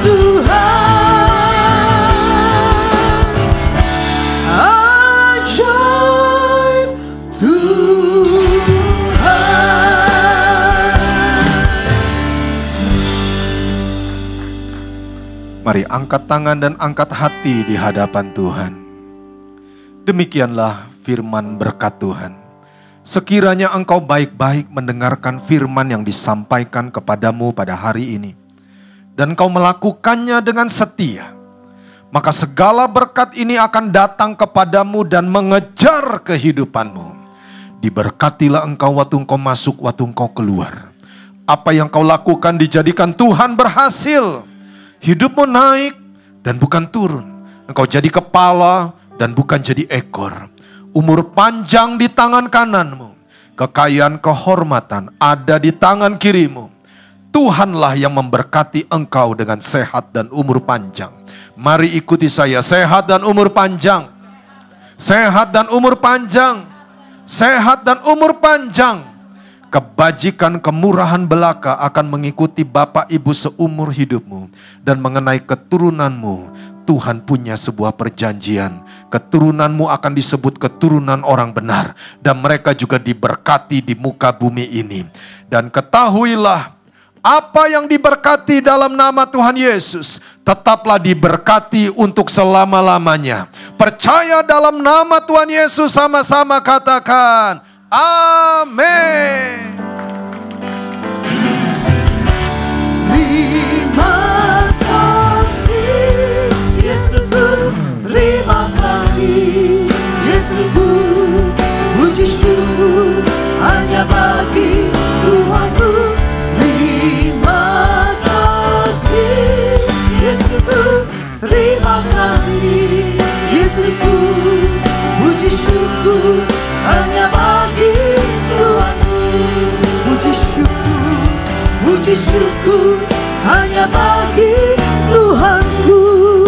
Speaker 1: Tuhan, ajaib Tuhan.
Speaker 3: Mari angkat tangan dan angkat hati di hadapan Tuhan. Demikianlah firman berkat Tuhan. Sekiranya engkau baik-baik mendengarkan firman yang disampaikan kepadamu pada hari ini, dan engkau melakukannya dengan setia, maka segala berkat ini akan datang kepadamu dan mengejar kehidupanmu. Diberkatilah engkau waktu engkau masuk, waktu engkau keluar. Apa yang kau lakukan dijadikan Tuhan berhasil. Hidupmu naik dan bukan turun. Engkau jadi kepala dan bukan jadi ekor. Umur panjang di tangan kananmu. Kekayaan kehormatan ada di tangan kirimu. Tuhanlah yang memberkati engkau dengan sehat dan umur panjang. Mari ikuti saya, sehat dan umur panjang. Sehat dan umur panjang. Sehat dan umur panjang. Kebajikan, kemurahan belaka akan mengikuti Bapak Ibu seumur hidupmu. Dan mengenai keturunanmu, Tuhan punya sebuah perjanjian. Keturunanmu akan disebut keturunan orang benar. Dan mereka juga diberkati di muka bumi ini. Dan ketahuilah, apa yang diberkati dalam nama Tuhan Yesus, tetaplah diberkati untuk selama-lamanya. Percaya dalam nama Tuhan Yesus, sama-sama katakan, amin.
Speaker 1: Terima kasih Yesus, terima kasih Yesus. Puji syukur hanya bagi Tuhanku. Terima kasih Yesus, terima kasih Yesus. Puji syukur hanya bagi Tuhanku. Puji syukur hanya bagi Tuhanku.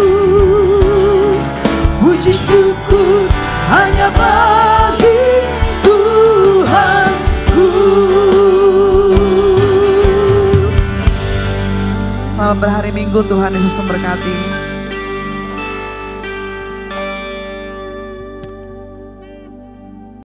Speaker 1: Puji syukur hanya bagi Tuhanku. Selamat berhari Minggu, Tuhan Yesus memberkati.